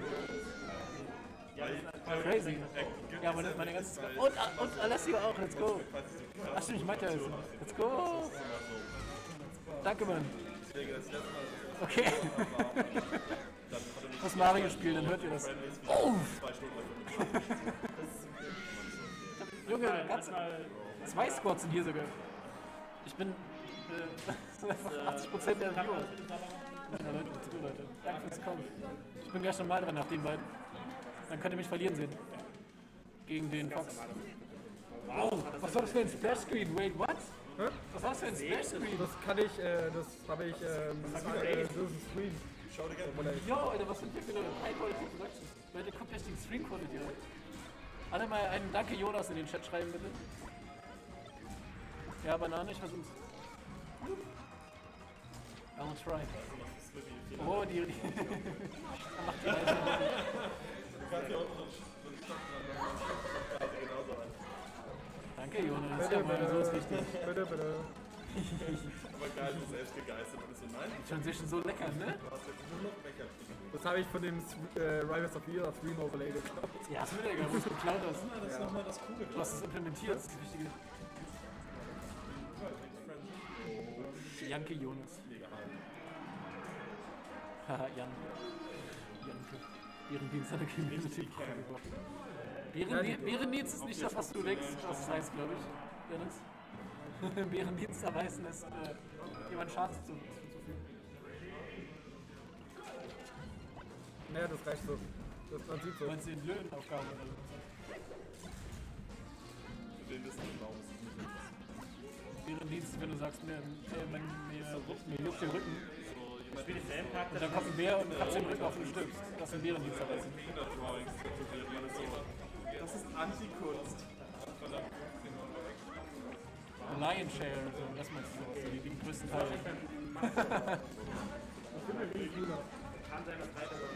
Crazy. Ja, aber das meine ganze. Und, und Alessio auch, let's go. Ach stimmt, ich meinte ja. Let's go. Danke, Mann. Schläge das letzte Mal, als Okay. ich das war, dann hat er mich Das Mario spielt, dann hört ihr das. oh. zwei Stunden dafür bezahlt. Junge, Mal, ganz mal, zwei Squads sind hier sogar. Ich bin äh, achtzig Prozent der Viewer. Ja, Leute, bitte, Leute. Danke fürs Kommen. Ich bin gleich nochmal dran nach den beiden. Dann könnt ihr mich verlieren sehen. Gegen den Fox. Oh, was war das für ein Splash Screen? Wait, what? Hä? Was war das für ein Splash Screen? Das kann ich, äh, das habe ich, ähm, äh, das ist ein Stream. Schau dir gerne Oder Jo, Alter, was sind hier für eine High-Quality Production? Leute, guckt euch die Stream-Quality an. Alle mal einen Danke Jonas in den Chat schreiben, bitte. Ja, Banane, ich versuch's. I will try. Oh, die... die er macht die Reise. Du kannst hier unten so einen Stock dran machen, das quasi genauso an. Danke, Jonas. Bitte, Ja, weil so ist wichtig. Bitte, bitte. Aber geil, du selbst gegeistert und ist so, nein, Transition so lecker, ne? du hast jetzt nur noch Becher. Das habe ich von dem äh, Rivals of Year Stream Overlay geklaut. Ja, ist mega, wo es geklaut hast. Das ist nochmal das Coole. Du hast es implementiert, das ist das Wichtige. Janke Jonas. Haha, Jan. Janke. Ehrendienst an der Community. Bärendienst, Bärendienst ist nicht das, was du denkst, was es heißt, glaube ich. Dennis. Bärendienst am meisten ist, äh, jemand Schaden zu, zuzufügen. Naja, das reicht so. Das man sieht so. Meinst du in Löwenaufgaben oder so? Den wissen wir, warum es nicht ist. Bärendienst, wenn du sagst, mir, mir, mir, mir juckt der Rücken. spiel denselben Charakter. Und dann kommt ein Bär und kratzt den Rücken auf und stirbst. Das ist ein Bärendienst aber. Drawings tätowiert, man ist so. Das ist Antikunst. Lion Share und so, das meinst du, so die, die größten Teile. Kann sein, dass Freitag so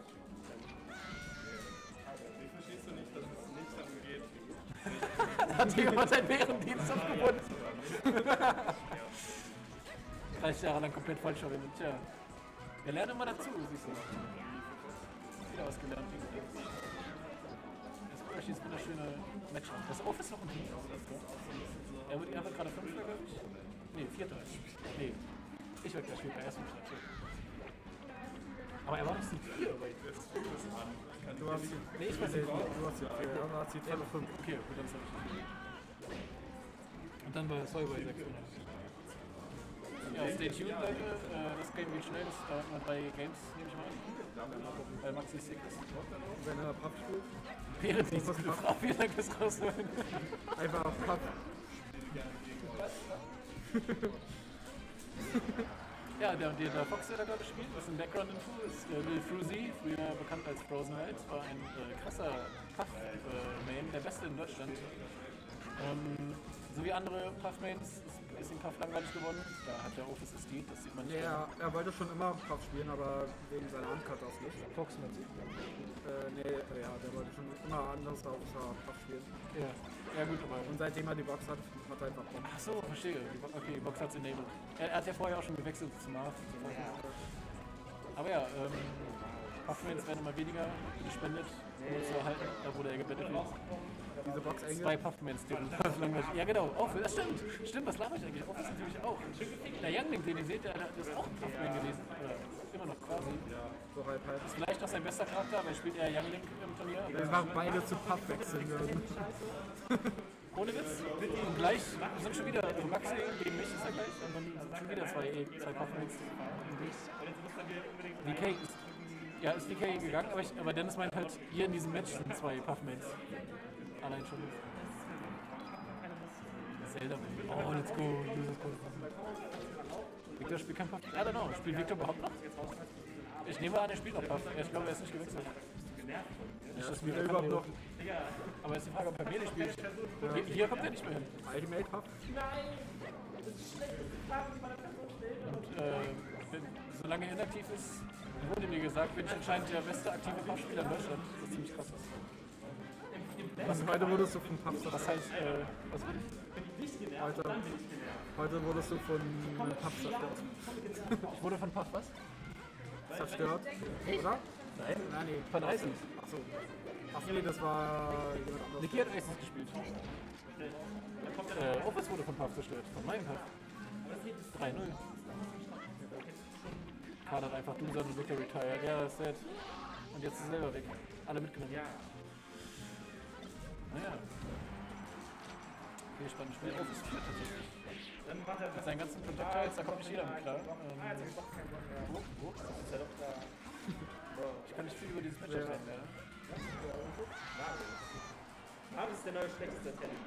Wie verstehst du nicht, dass es nicht darum geht? Hat jemand seinen Bärendienst aufgebunden? dreißig Jahre lang komplett falsch verwendet, tja. Wir lernen immer dazu, siehst du. Wieder was gelernt. Das ist ein wunderschöner Match. Das Off ist noch ein Team. Er wird, er wird gerade Fünfter, glaube ich. Nee, Vierter. Nee, ich werde gleich Vierter, erst Fünfter. Aber er war doch Seed vier. Du hast die, Nee, ich weiß nee, nicht. du hast die vier, ja, du hast die Tab fünf. Okay, gut, dann ist er richtig. Und dann bei Soyboy sechs. Ja, stay tuned, Leute. Äh, das Game geht schnell. Das dauert mal drei Games, nehme ich mal an. Weil Maxi sick ist. Wenn er Puff spielt, Bärendienst, gute Frau, wie lange das rausholen? einfach auf Puff. Ja, der, der, der Fox, der da gerade spielt, ist ein Background-Info, ist äh, Lil Fruzy, früher bekannt als Frozen Knight, war ein äh, krasser Puff-Main, der beste in Deutschland. Ähm, so wie andere Puff-Mains ist, ist ihm Puff langweilig geworden. Da hat der Office Estate, das sieht man nicht. Nee, er, er wollte schon immer Puff spielen, aber wegen seiner Handkarte aus nicht. Fox mit sich. Äh, nee, ja, der wollte schon immer anders außer Puff spielen. Ja. Ja gut, aber... Und seitdem er die Box hat, hat er einfach Bock. Ach so, verstehe. Die Bo- Okay, die Box hat's enabled. Er, er hat ja vorher auch schon gewechselt zu Marv. Aber ja, ähm, Puffmains werden immer weniger gespendet, um uns zu erhalten. Da wurde er gebettet wird. Diese Box Zwei Engel, Puffmains, die langweilig. Ja genau, auch, das stimmt. Stimmt, was laber ich eigentlich? Auch ist natürlich auch. Der Youngling, den ihr seht, der, der ist auch ein Puffman gewesen. Oder immer noch quasi. so halb halb. Ist vielleicht auch sein bester Charakter, aber er spielt eher Youngling im Turnier. Wir waren beide zu Puff wechseln würden. Ohne Witz. Und gleich sind schon wieder, also Maxi gegen mich ist er gleich, und dann sind schon wieder zwei, zwei Puffmates. D K ist, ja, ist D K gegangen, aber, ich, aber Dennis meint halt, hier in diesem Match sind zwei Puffmates. Allein schon. Zelda. Oh, let's go. Let's go. Victor spielt kein Puff. I don't know. Spielt Victor überhaupt noch? Ich nehme an, er spielt noch Puff. Ich glaube, er ist nicht gewechselt. Nicht, dass Spielt wir er überhaupt noch Aber ist die Frage, ob er mir nicht spielt. Hier, hier kommt er nicht mehr hin. Ultimate Puff? Und äh, wenn, solange er inaktiv ist, wurde mir gesagt, bin ich anscheinend der beste aktive Puff-Spieler in Deutschland. Das ist ziemlich krass. Was heute wurdest du von Puff Was heißt, äh, was will ich? Heute, heute wurdest du von Puff zerstört. Ich wurde von Puff was? Zerstört? Oder? Nein? Nein, nee. Von Eisen. Achso. Ach nee, das war jemand anderes. Niki hat Eisen gespielt. Äh, Office wurde von Puff zerstört. Von meinem Puff. drei null. Kader hat einfach Dusan und Victor retired. Ja, das ist sad. Und jetzt ist er selber weg. Alle mitgenommen. Ja. Naja. Okay, spannendes Spiel. Oh, das Spiel tatsächlich. Dann macht er Mit seinen ganzen Projectiles, da kommt nicht jeder mit klar. Ähm, Ah, jetzt hab ich doch keinen Bock mehr. wo, wo? Das ist ja doch da. Ich kann nicht viel über dieses Matchup sagen, ja. Marvin ist der neue schlechteste Tennis.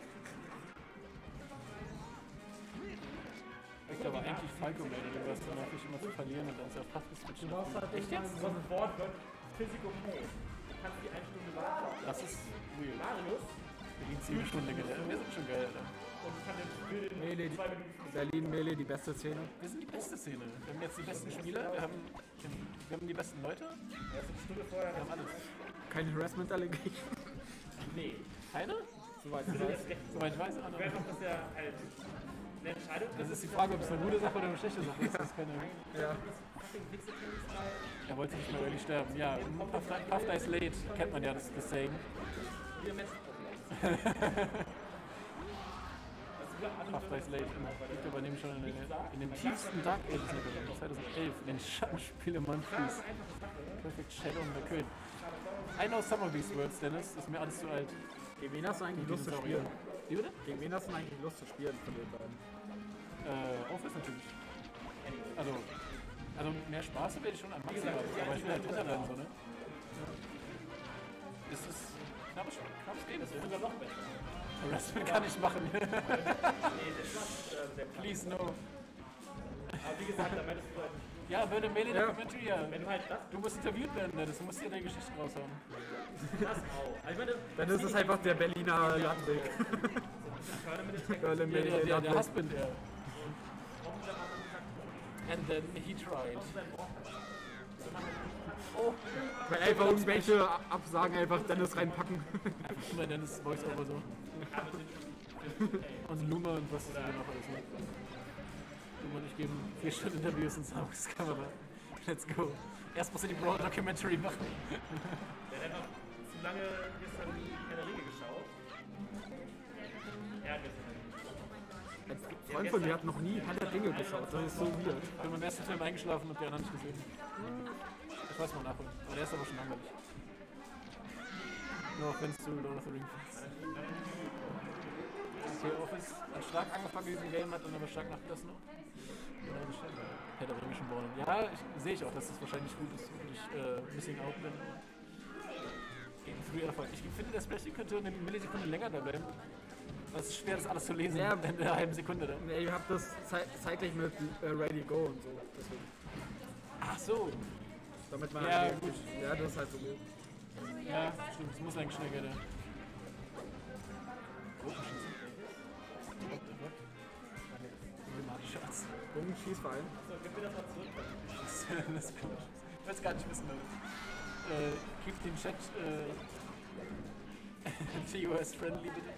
Ich glaube eigentlich Falco mehr, du warst dann natürlich immer zu verlieren und dann ist er fast geswitcht. Du brauchst halt echt jetzt so ein Wort wird Physical Pain. Du kannst die eine Stunde warten. Das ist weird. Marius Wir gehen eine Stunde gelernt. Wir sind schon geil, Alter. und kann den Spiel in Melee, die, zwei Minuten. Berlin Melee, die beste Szene. Wir sind die beste Szene. Wir haben jetzt die besten Spieler, wir haben, wir haben die besten Leute, wir Erst eine Stunde vorher. haben alles. Kein Harassment Allegation. Nee. Keine? Soweit ich weiß. Soweit ich weiß, Anna. Ich weiß noch, dass er halt eine Entscheidung. Das ist die Frage, ob es eine gute Sache oder eine schlechte Sache ist. Das ist keine. Ja. Er wollte nicht mehr really sterben. Ja, Puff, Puff Dice Late kennt man ja das, das Saying. Wir messen Puff Dice Late. Ich übernehme schon in, den- in den tiefsten Dark Ages zweitausendelf in den Schattenspiele Monthlies. Perfect Shadow und McQueen. I know some of these words, Dennis. Ist mir alles zu alt. Gegen wen hast du eigentlich Lust zu spielen? Wie bitte? Gegen wen hast du eigentlich Lust zu spielen von den beiden? Äh, Office natürlich. Also, also mehr Spaß werde ich schon am Maxi haben, aber ich will halt Dritter werden, so, ne? Es ist knappes, knappes Game. Das ist sogar noch besser. Harassment kann ich machen. Nee, das war äh, sehr klar. Please no. Aber wie gesagt, da meintest du halt, Ja, Burn and Melee Documentary, ja. wenn du halt das, Du musst interviewt werden, Dennis. Du musst dir deine Geschichten raushauen. das auch. Also ich meine, Dann ist es einfach der Berliner Landweg. Berlin Der, Melee, der, der, der Landweg. Husband, ja. And then he tried. Oh, Weil einfach irgendwelche Absagen einfach Dennis reinpacken. einfach immer Dennis Voice-Over so. Und Luma und was ist da noch alles, ne? Luma und ich geben vier Stunden Interviews in Soundskamera. Let's go. Erst musst du die Brawl Documentary machen. der hat einfach zu lange gestern Herr der Ringe geschaut. Er hat gestern. Ein Freund von mir hat noch nie Herr der Ringe geschaut. Das ist so weird. Ich bin beim ersten Film eingeschlafen und die anderen nicht gesehen. Ich weiß mal nachholen. Aber der ist aber schon langweilig. No offense to Lord of the Rings. Okay, Office hat stark angefangen in diesem Game, hat dann aber stark nachgelassen noch. Genau, das stimmt. Herr der Ringe schon bauen. Ja, ich, sehe ich auch, dass das wahrscheinlich gut ist und ich äh, Missing Out bin. Gegen früher Erfolg. Ich finde, der Splashing könnte eine Millisekunde länger da bleiben. Es ist schwer, das alles zu lesen Ja. in einer halben Sekunde. Da. Nee, ihr habt das zei zeitlich mit äh, Ready Go und so. Deswegen. Ach so. Damit man Ja, halt gut. Ja, das ist halt so gut. Ja, stimmt. Es muss eigentlich schnell gehen. Ja. Bogenschießen. What the fuck? Problematische Arzt. Bogenschießverein. So, gib mir das mal zurück. Das ist komisch. Ich weiß gar nicht wissen, Leute. Äh, keep den Chat äh, T O S friendly, bitte.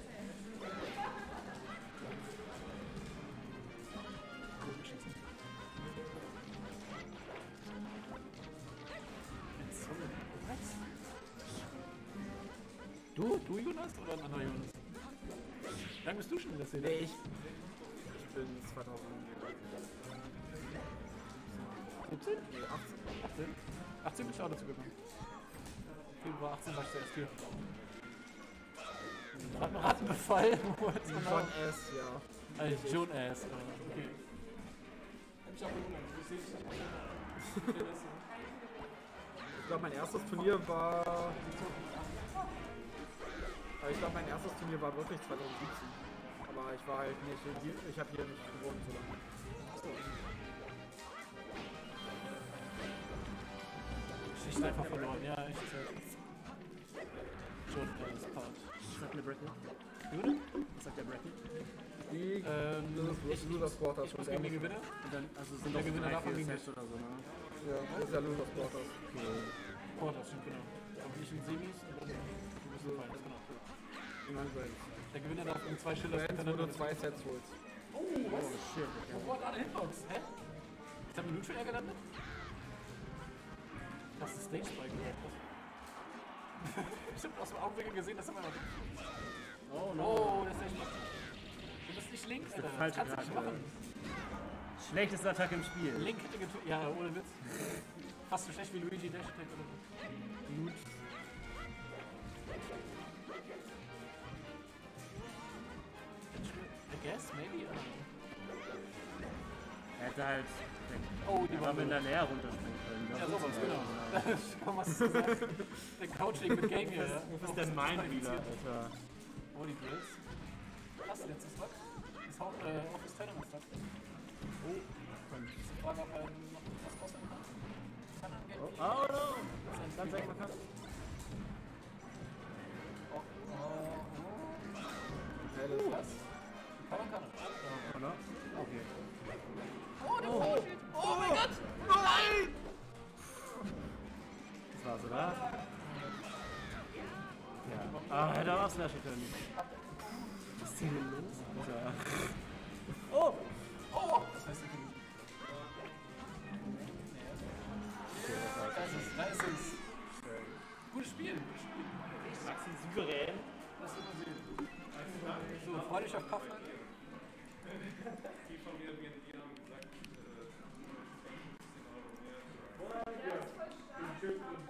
Bogenschießen. Jetzt so. Was? Du? Du, Jonas? Oder ein anderer Jonas? Wie lange bist du schon in der Szene? Nee, ich. Ich bin zweitausend. siebzehn? Nee, achtzehn. achtzehn? achtzehn bin ich auch dazu gekommen. Februar achtzehn war ich zuerst hier. Ratten- Rattenbefall? What's John genau? S, ja. Äh, Joan Ass. äh, Okay. Hab ich auch gewundert. Ich sehe dich. Ich glaube, mein erstes Turnier war. Aber ich glaube, mein erstes Turnier war wirklich zweitausendsiebzehn. Aber ich war halt nicht. hier- Ich habe hier nicht gewohnt so lange. Geschichte einfach verloren. Ja, echt. Joan Ass Part. Was sagt mir Britney? Wie bitte? Was sagt der Britney? Die. Ähm, Das ist Loser Quarters. ich muss gegen den Gewinner. Und dann, also es sind Der doch Gewinner drei, davon vier gegen Sets mich. oder so, ne? Ja, das ist ja Loser Quarters. Quarters, stimmt, genau. Aber nicht in Semis und dann du bist in Finals, genau. Irgendwann Grand. Der Gewinner darf um zwei Schiller Grand, wo du zwei Sets holst. Oh, was? Oh Gott, alle Hitbox. Hä? Ist der Minute eher gelandet? Das ist Stage Spike. Ich hab aus dem Augenwinkel gesehen, dass er mal. Oh, no. Oh, der Stage Spike. Du bist nicht links, Alter. Das kannst du nicht machen. Schlechteste Attacke im Spiel. Link hätte getötet. Ja, ohne Witz. Fast so schlecht wie Luigi Dash Attack oder so. Gut. I guess, maybe. Er hätte halt Oh, die war war in der Nähe runterspringen können. Ja, sowas, genau. Komm, was hast du gesagt? Der Couching mit Game hier, ja? Das ist der Mindreader, Alter. Oh, die Drills. Hast du jetzt das Stock? Das Haupt, äh, Office Tournament Stock. Oh, die Frage, ob er noch was rausholen kann. Kann er ein Game? Oh, oh no! Ganz einfach verkackt. Oh, oh, Hey, das oh. Was? Kann er, kann er. Oder? Okay. Oh, der oh. oh mein Gott! Nein! Das war's, oder? Ja. Ah, hätte er auch slashen können. Was ist denn hier los? Ja. Oh! Oh! Das heißt, ich bin... Da ist es, da ist es. Gutes Spiel, gutes Spiel. Maxi souverän. Lass uns mal sehen. So, freu dich auf Puffhead. Die von mir, die die haben gesagt, äh, fünfzehn Euro mehr.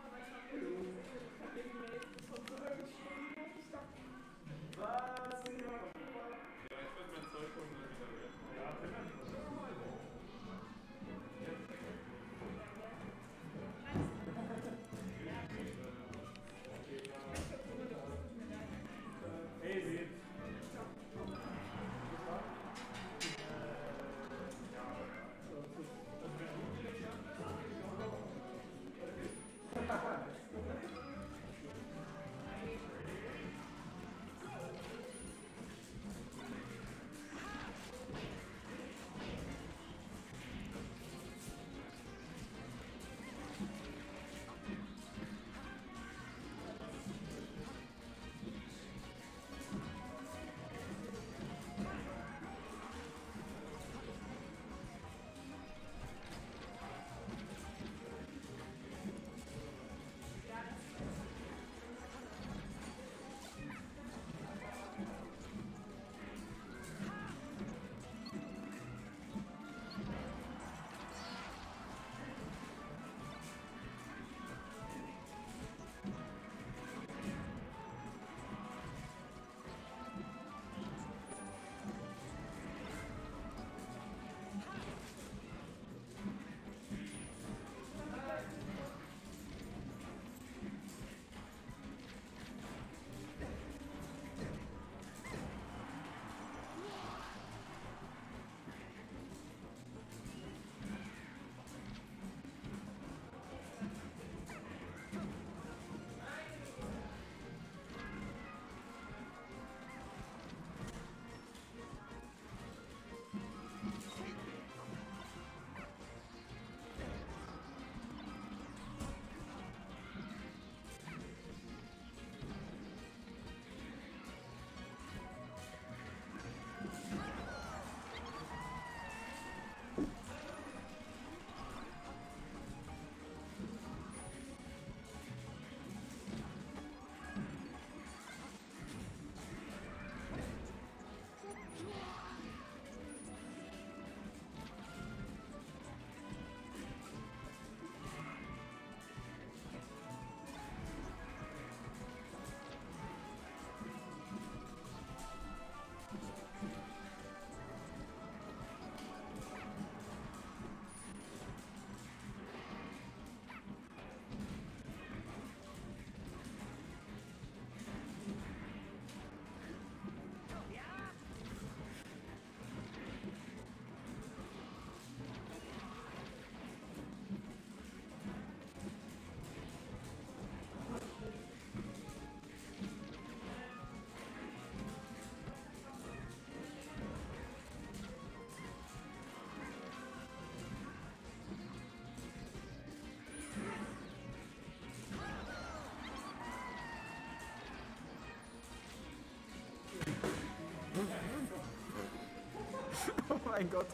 Oh mein Gott.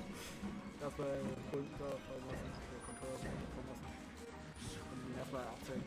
Erstmal runterfallen lassen. Der Controller runterfallen lassen. Und ihn erstmal abzählen.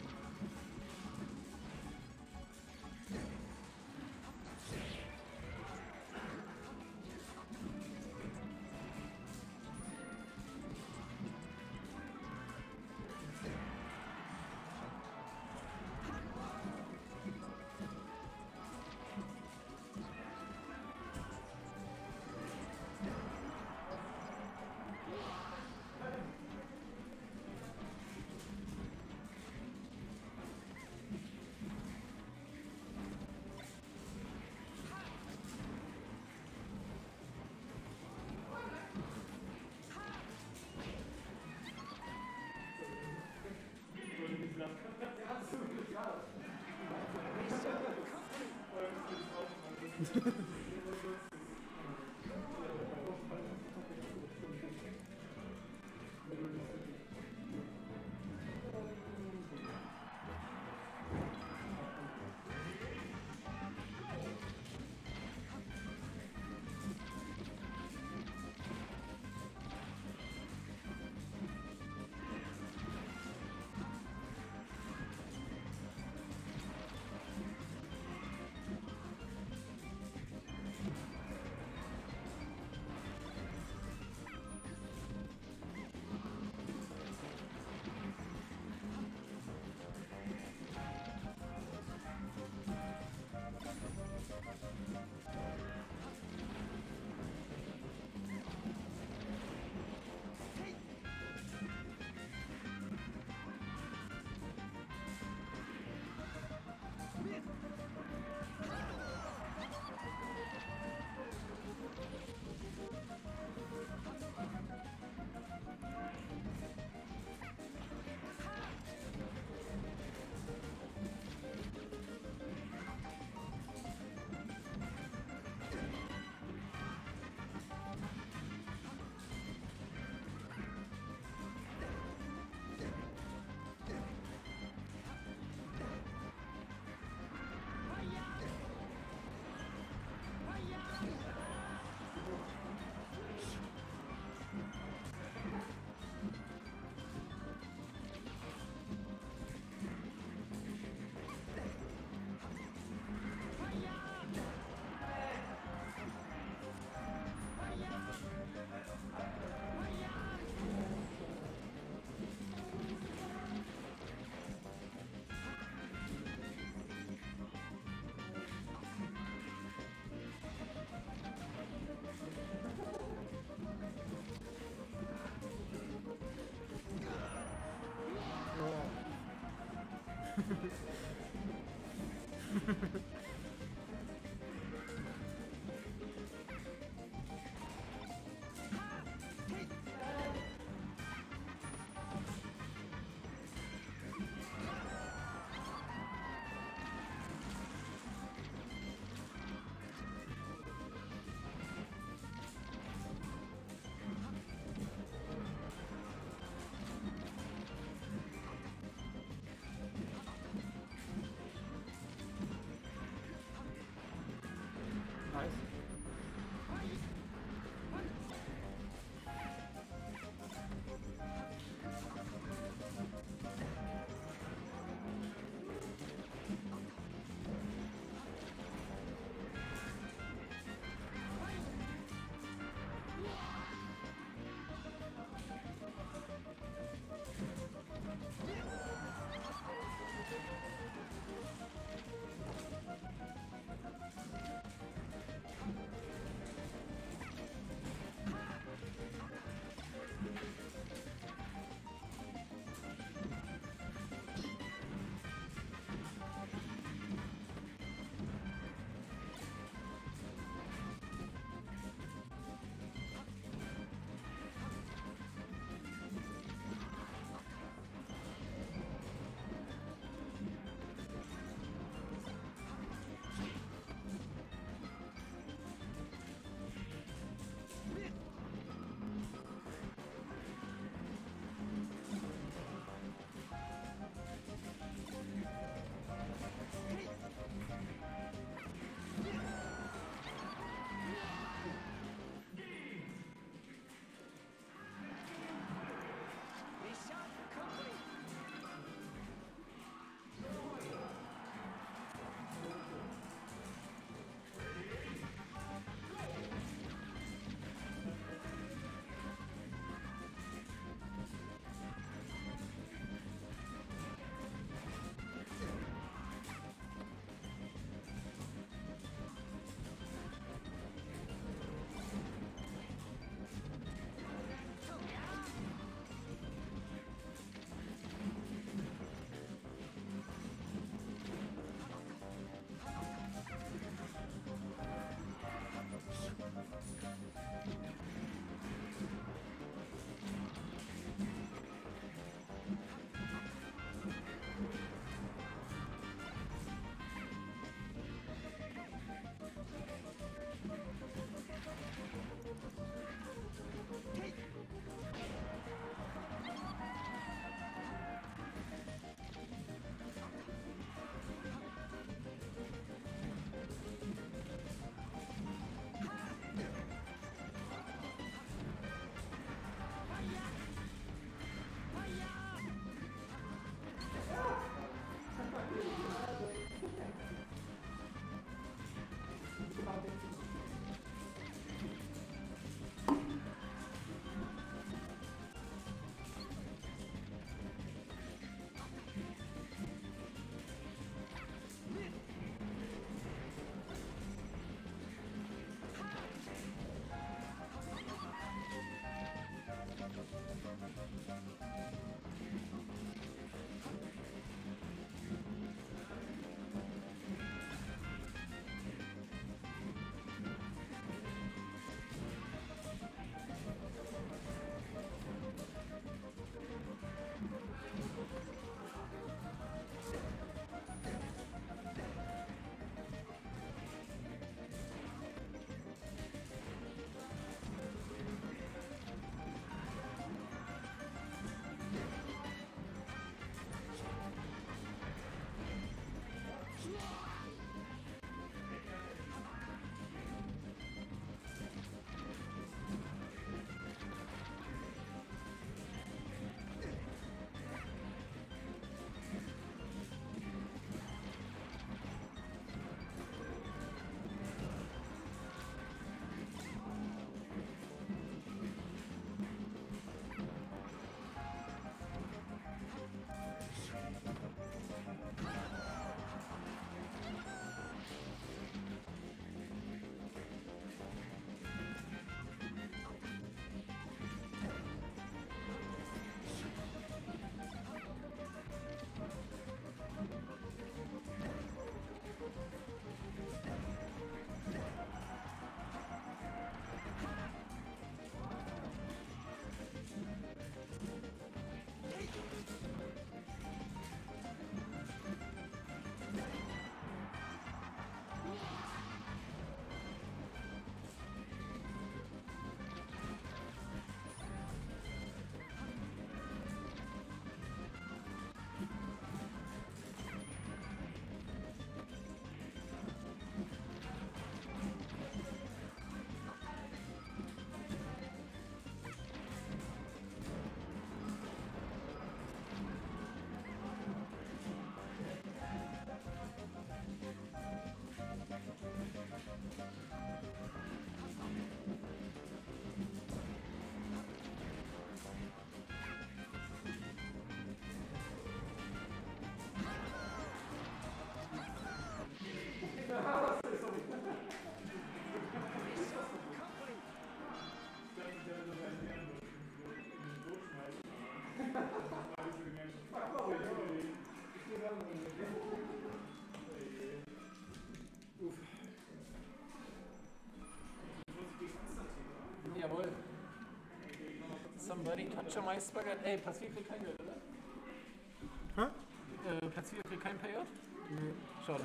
Jawohl. Somebody touch my spaghetti. Ey, Platz vier kriegt kein Geld, oder? Hä? Äh, Platz vier kriegt kein Payout? Nee. Schade.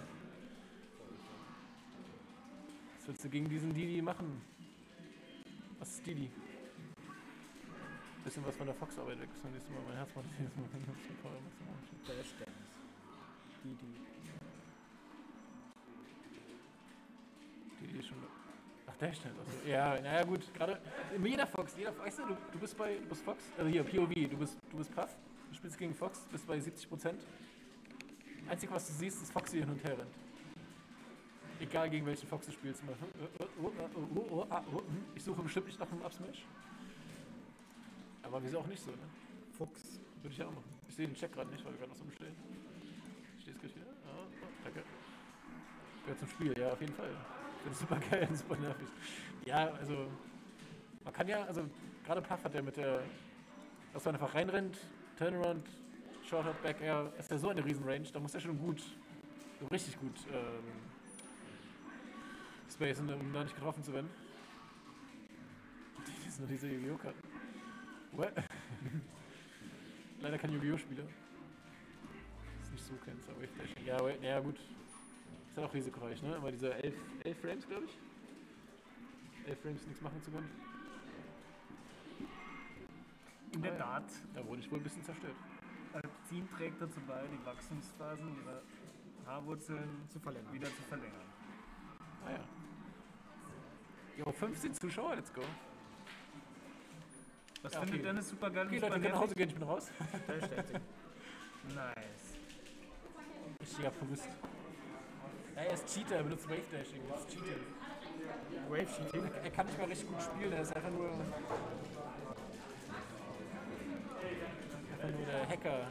Was willst du gegen diesen Didi machen? Was ist Didi? Bisschen was von der Fox-Arbeit weg. Das nächste Mal mein Herz macht dieses Mal. Dashdance. Didi. Didi ist schon. Ach, Dashdance. Also, ja, naja, gut. Gerade jeder Fox. Jeder, weißt du, du, du bist bei du bist Fox. Also hier, P O V. Du bist, du bist Puff. Du spielst gegen Fox. Bist bei siebzig Prozent. Einzig, was du siehst, ist Fox, die hin und her rennt. Egal gegen welchen Fox du spielst. Ich suche bestimmt nicht nach einem Upsmash. Aber wieso auch nicht so, ne? Fuchs. Würde ich ja auch machen. Ich sehe den Check gerade nicht, weil wir gerade noch so bestehen. Stehst gleich wieder? Ja, oh, danke. Gehört zum Spiel, ja, auf jeden Fall. Ich finde es super geil und super nervig. Ja, also, man kann ja, also, gerade Puff hat der mit der, dass man einfach reinrennt, Turnaround, Shortout, Back Air, ist ja so eine riesen Range, da muss er schon gut, so richtig gut, ähm, spacen, um da nicht getroffen zu werden. Das sind nur diese Yu-Gi-Oh! Karten. What? Leider kein Yu-Gi-Oh! Spieler. Das ist nicht so kennst, aber ich ja, wait, ja gut. Ist halt auch risikoreich, ne? Aber diese elf, elf Frames, glaube ich. elf Frames nichts machen zu können. In der Tat. Da wurde ich wohl ein bisschen zerstört. Alpin trägt dazu bei, die Wachstumsphasen ihrer Haarwurzeln Zu verlängern. wieder zu verlängern. Ah ja. Jo, fünfzehn Zuschauer, let's go. Was Ja, findet okay. Dennis super geil und Okay, super Leute, können nach Hause nervig? gehen, ich bin raus. Nice. Richtiger Purist. Ja, er ist Cheater, er benutzt Wave Dashing. Das ist Cheating. Wave Cheating. Er kann nicht mal richtig gut spielen, er ist einfach nur. Einfach nur der Hacker.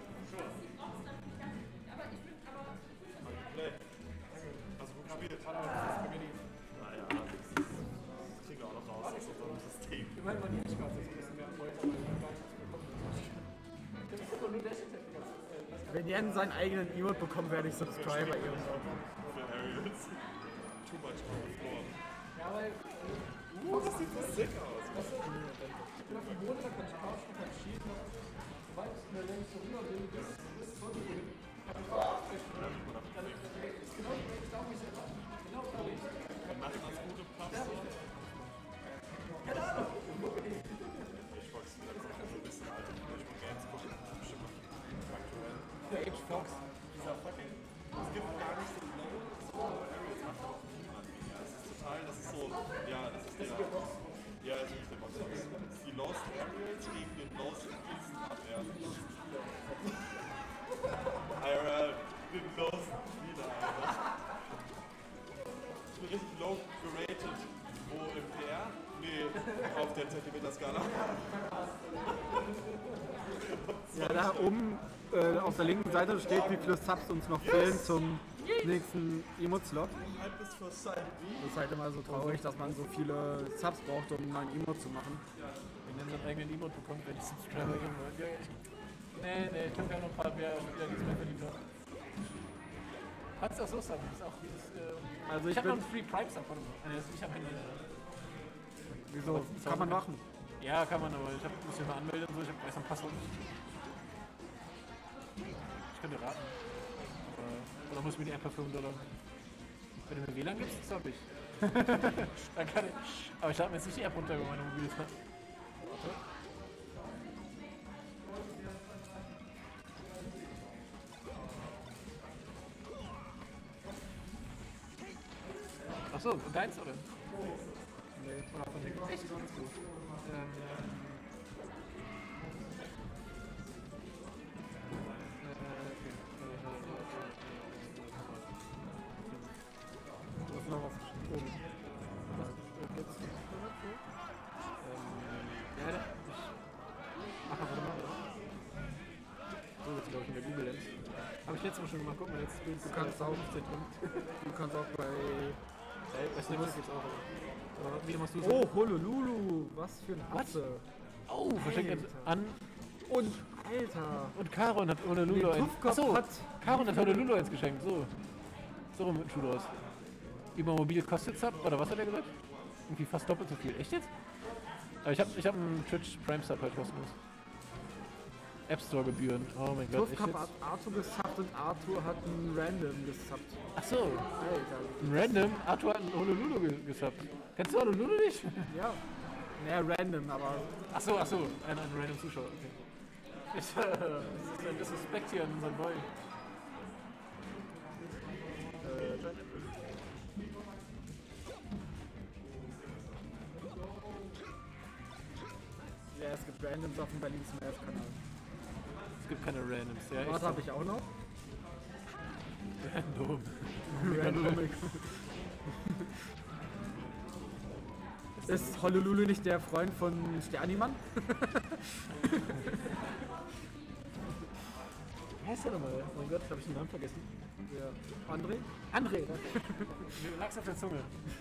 Also gut gespielt. Naja, das kriegen wir auch noch raus aus unserem System. Immerhin mal die Spaß, das ist ein bisschen mehr Erfolg, aber ich habe gar nichts bekommen. Das ist doch nur Dashing-Technik. Wenn Jan seinen eigenen Emote bekommt, werde ich Subscriber irgendwann. Für Harriets. Too much on the floor. Ja, weil. Uh, das sieht so sick aus. Ich bin auf dem Boden, da kann ich couchen, da kann ich schießen. Sobald ich in der Länge so rüber bin, bis bis zurück bin, kann ich auch aufrichten. Dann ist genau die Range auch nicht selber. Genau gleich. Wir machen das gute Puffs. Keine Ahnung. Ich Fox, da kommt so ein bisschen alte Management Games gucken. Bestimmt aktuell. Der Age Fox. Dieser fucking. Es gibt gar nicht so low, so Harriets macht auch niemand weniger. Es ist total, das ist so, ja, das ist der. Ja, es ist der Box. Das ist die Lost Harriets gegen den Lost Beast Abwehr. I R L, den Lost wieder, Alter. Ich bin richtig low geratet. Wo im P R? Nee, auf der Zentimeter-Skala. Ja, da oben äh, auf der linken Seite steht, wie viele Subs uns noch fehlen zum nächsten Emote-Slot. Halt bis für Side B. Das ist halt immer so traurig, dass man so viele Subs braucht, um ein Emote zu machen. Wenn ihr seinen eigenen Emote bekommt, wenn ich Subscriber irgendwann. Ja, ich, nee, nee, ich glaube, wir haben noch ein paar mehr Spieler, die es mehr verdient haben. Kannst du auch so sagen, das ist auch dieses. Äh, Also ich ich habe noch bin, einen Free Prime Sub von äh, ich habe Handy. wieso, kann man machen. Ja, kann man, aber ich hab, muss mich mal anmelden und so, ich habe erst ein Passwort nicht. Ich könnte raten. Aber, oder muss ich mir die App für fünf Dollar? Wenn du mir W L A N gibst, das hab ich. Dann kann ich. Aber ich lade mir jetzt nicht die App runter über meine Mobilfunk. Warte. Achso, und deins oder? Nee. Oder von dir? Echt? Ganz gut. Ähm, Du musst noch auf oben. Was gibt's? ja, da- ich mach einfach mal. So wird's, glaube ich, in der Google Lens. Habe ich letztes Mal schon gemacht. Guck mal, jetzt Bild. Du kannst auch, du kannst auch bei... Hey, bei Snapchat geht's auch. Aber wie machst du es? Oh, Honolulu, was für ein Atze. Oh, verschenkt Alter. an. Und Alter. Und Karon hat Nee, Honolulu ein... Tuffkopf Achso, hat... Karon hat Honolulu eins geschenkt, so. So rum mit dem Schuh draus. Über mobil kostet Sub, oder was hat er gesagt? Irgendwie fast doppelt so viel. Echt jetzt? Aber ich hab, ich hab einen Twitch Prime Sub halt kostenlos. App Store Gebühren. Oh mein Gott, echt Tuffkopf jetzt? hat Arthur gesubbt und Arthur hat einen Random gesubbt. Achso, Alter. ein Random. Arthur hat einen Honolulu ge gesubbt. Kennst du Honolulu nicht? Ja. Naja, random, aber... Achso, achso, ein, ein random Zuschauer. Okay. Ich, äh, das ist ein Disrespect hier an unseren Boy. Äh, Ja, es gibt Randoms auf dem Berlin Smash-Kanal. es gibt keine Randoms. Ja, Warte, echt. habe ich auch noch? Random. Random. Ist Honolulu nicht der Freund von Sternimann? Wie heißt der nochmal? Oh mein Gott, habe ich den Namen vergessen. Ja. André? André, mir lag's auf der Zunge.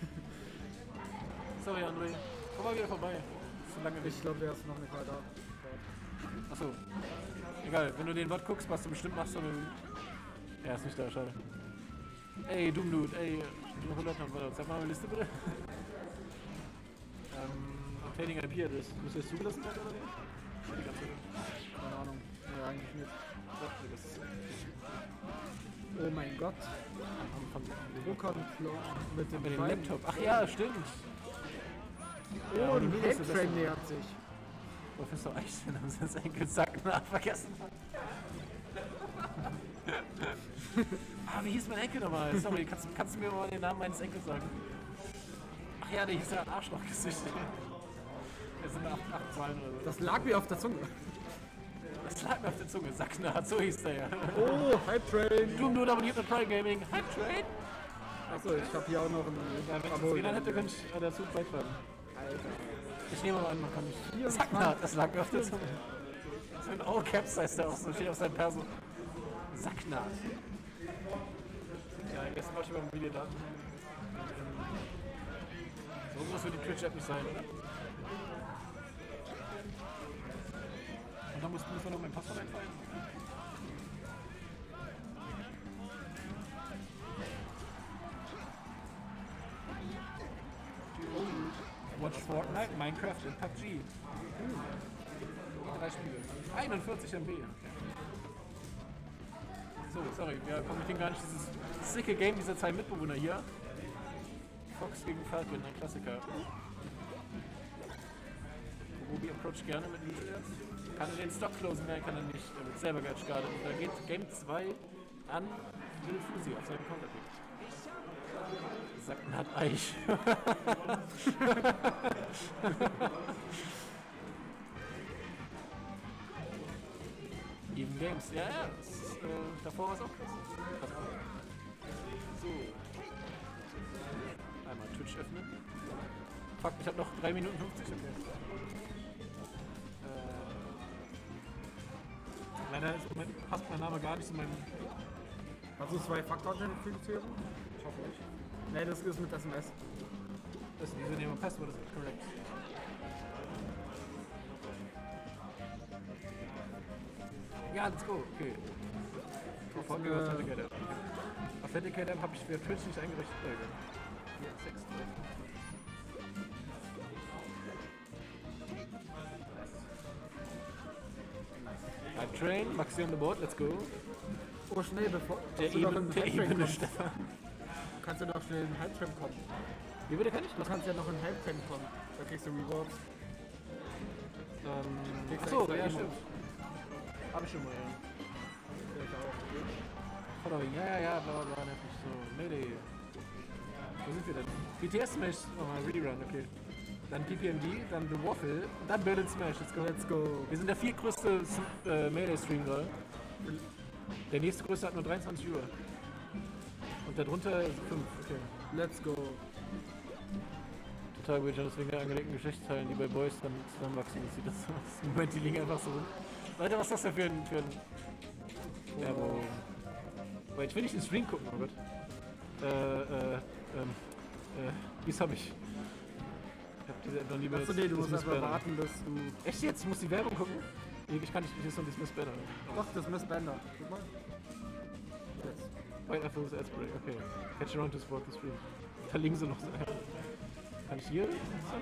Sorry, André. Komm mal wieder vorbei. Ist so lange nicht. Ich glaube, der ist noch nicht mal da. Achso. Egal, wenn du den Bot guckst, was du bestimmt machst, dann. Er ist nicht da, schade. Ey, Doom Dude, ey. hundert noch, warte, zeig mal eine Liste bitte. ähm, Obtaining I P Address. Muss das zugelassen werden oder nicht? Die ganze Zeit. Keine Ahnung. Ja, eigentlich nicht. Ja, das ist Oh mein Gott. am Anfang. Drucker mit dem Mit dem Bein. Laptop. Ach ja, stimmt. Ja, Oh, ein Honolulu ist das Hype-Train Beste. nähert sich. Professor Eichstein haben sie das Enkelsack nachvergessen. ah, wie hieß mein Enkel nochmal? Sorry, kannst, kannst du mir mal den Namen meines Enkels sagen? Ach ja, der hieß ja Arschlochgesicht. Das sind acht, acht Zahlen oder so. Das lag mir auf der Zunge. Das lag mir auf der Zunge. Sacknaht, so hieß der ja. Oh, Hype-Train. Doom Dude abonniert mit Prime Gaming. Hype Train. Achso, ich habe hier auch noch einen Ja, wenn ich das Abo. W L A N hätte, könnte ich äh, dazu beitragen. Alter. Ich nehme mal an, man kann nicht. Sacknaht, das lag mir auf der Zunge. So ein All Caps heißt der auch so, steht auf seinem Perso. Sacknaht. Ja, gestern war ich über mobile Daten. So groß wird die Twitch-App nicht sein, oder? Und dann muss, muss man noch mein Passwort einfallen. Watch Fortnite, Minecraft und P U B G. Drei Spiele. einundvierzig M B. Okay. So, sorry, wir kommentieren gar nicht dieses sicke Game dieser zwei Mitbewohner hier. Fox gegen Falcon, ein Klassiker. Ruby approach gerne mit Nutrients. Kann er den Stock closen, nein, kann er nicht. Er wird selber gerade gestartet. Da geht Game zwei an Lil Fusi auf seinen Counterpick. Sacken hat Eich. Even Games, ja, ja. Das ist, äh, davor war es auch krass. Pass auf. So. Einmal Twitch öffnen. Fuck, ich hab noch drei Minuten fünfzig. Okay. Äh, leider ist, mein, passt mein Name gar nicht zu meinem. Hast du zwei Faktor-Identifizierung? Ich hoffe nicht. Ne, das ist mit S M S. Das ist diese Name Passwort, das ist korrekt. Ja, let's go. Okay. Sofort äh, Authenticator. Authenticator habe ich für Twitch nicht eingerichtet. Äh, vier, sechs, drei. Train, Maxi on the board, let's go. Oh, schnell, bevor. Der du noch eben, in den der Hype-Train ebene kommst. Stefan. Kannst du noch schnell in den Hype-Train kommen. Wie bitte kann ich? Du kannst ja noch in den Hype-Train kommen. Da kriegst du Rewards. Ähm, Kriegst achso, extra ja, Emotes. stimmt. Hab ich schon mal, ja. Ja, ich auch. Following, ja, ja, ja, bla bla bla, nervig. So, Mayday. Wo sind wir denn? B T S Smash, oh mal, Rerun, okay. Dann P P M D, dann The Waffle und dann Berlin Smash, let's go. Let's go. Wir sind der viertgrößte äh, Mayday-Stream gerade. Der nächste größte hat nur dreiundzwanzig Uhr. Und darunter fünf, okay. Let's go. Total weird, deswegen der angelegten Geschlechtsteilen, die bei Boys dann zusammenwachsen. Das sieht das so aus. Im Moment, die liegen einfach so rum. Leute, was ist das denn für ein... Für ein Werbung. Aber jetzt will ich den Stream gucken, oh Gott. Äh, äh, ähm, äh, dies hab ich. Ich hab diese App noch nie Achso, nee, du musst einfach warten, bis du. Echt jetzt? Ich muss die Werbung gucken? Ich kann nicht, hier ist noch das Miss Banner. Doch, das Miss Bender. Guck mal. Jetzt. White Apple with Adspray, okay. Catch around to support the stream. Verlinken sie noch. Kann ich hier?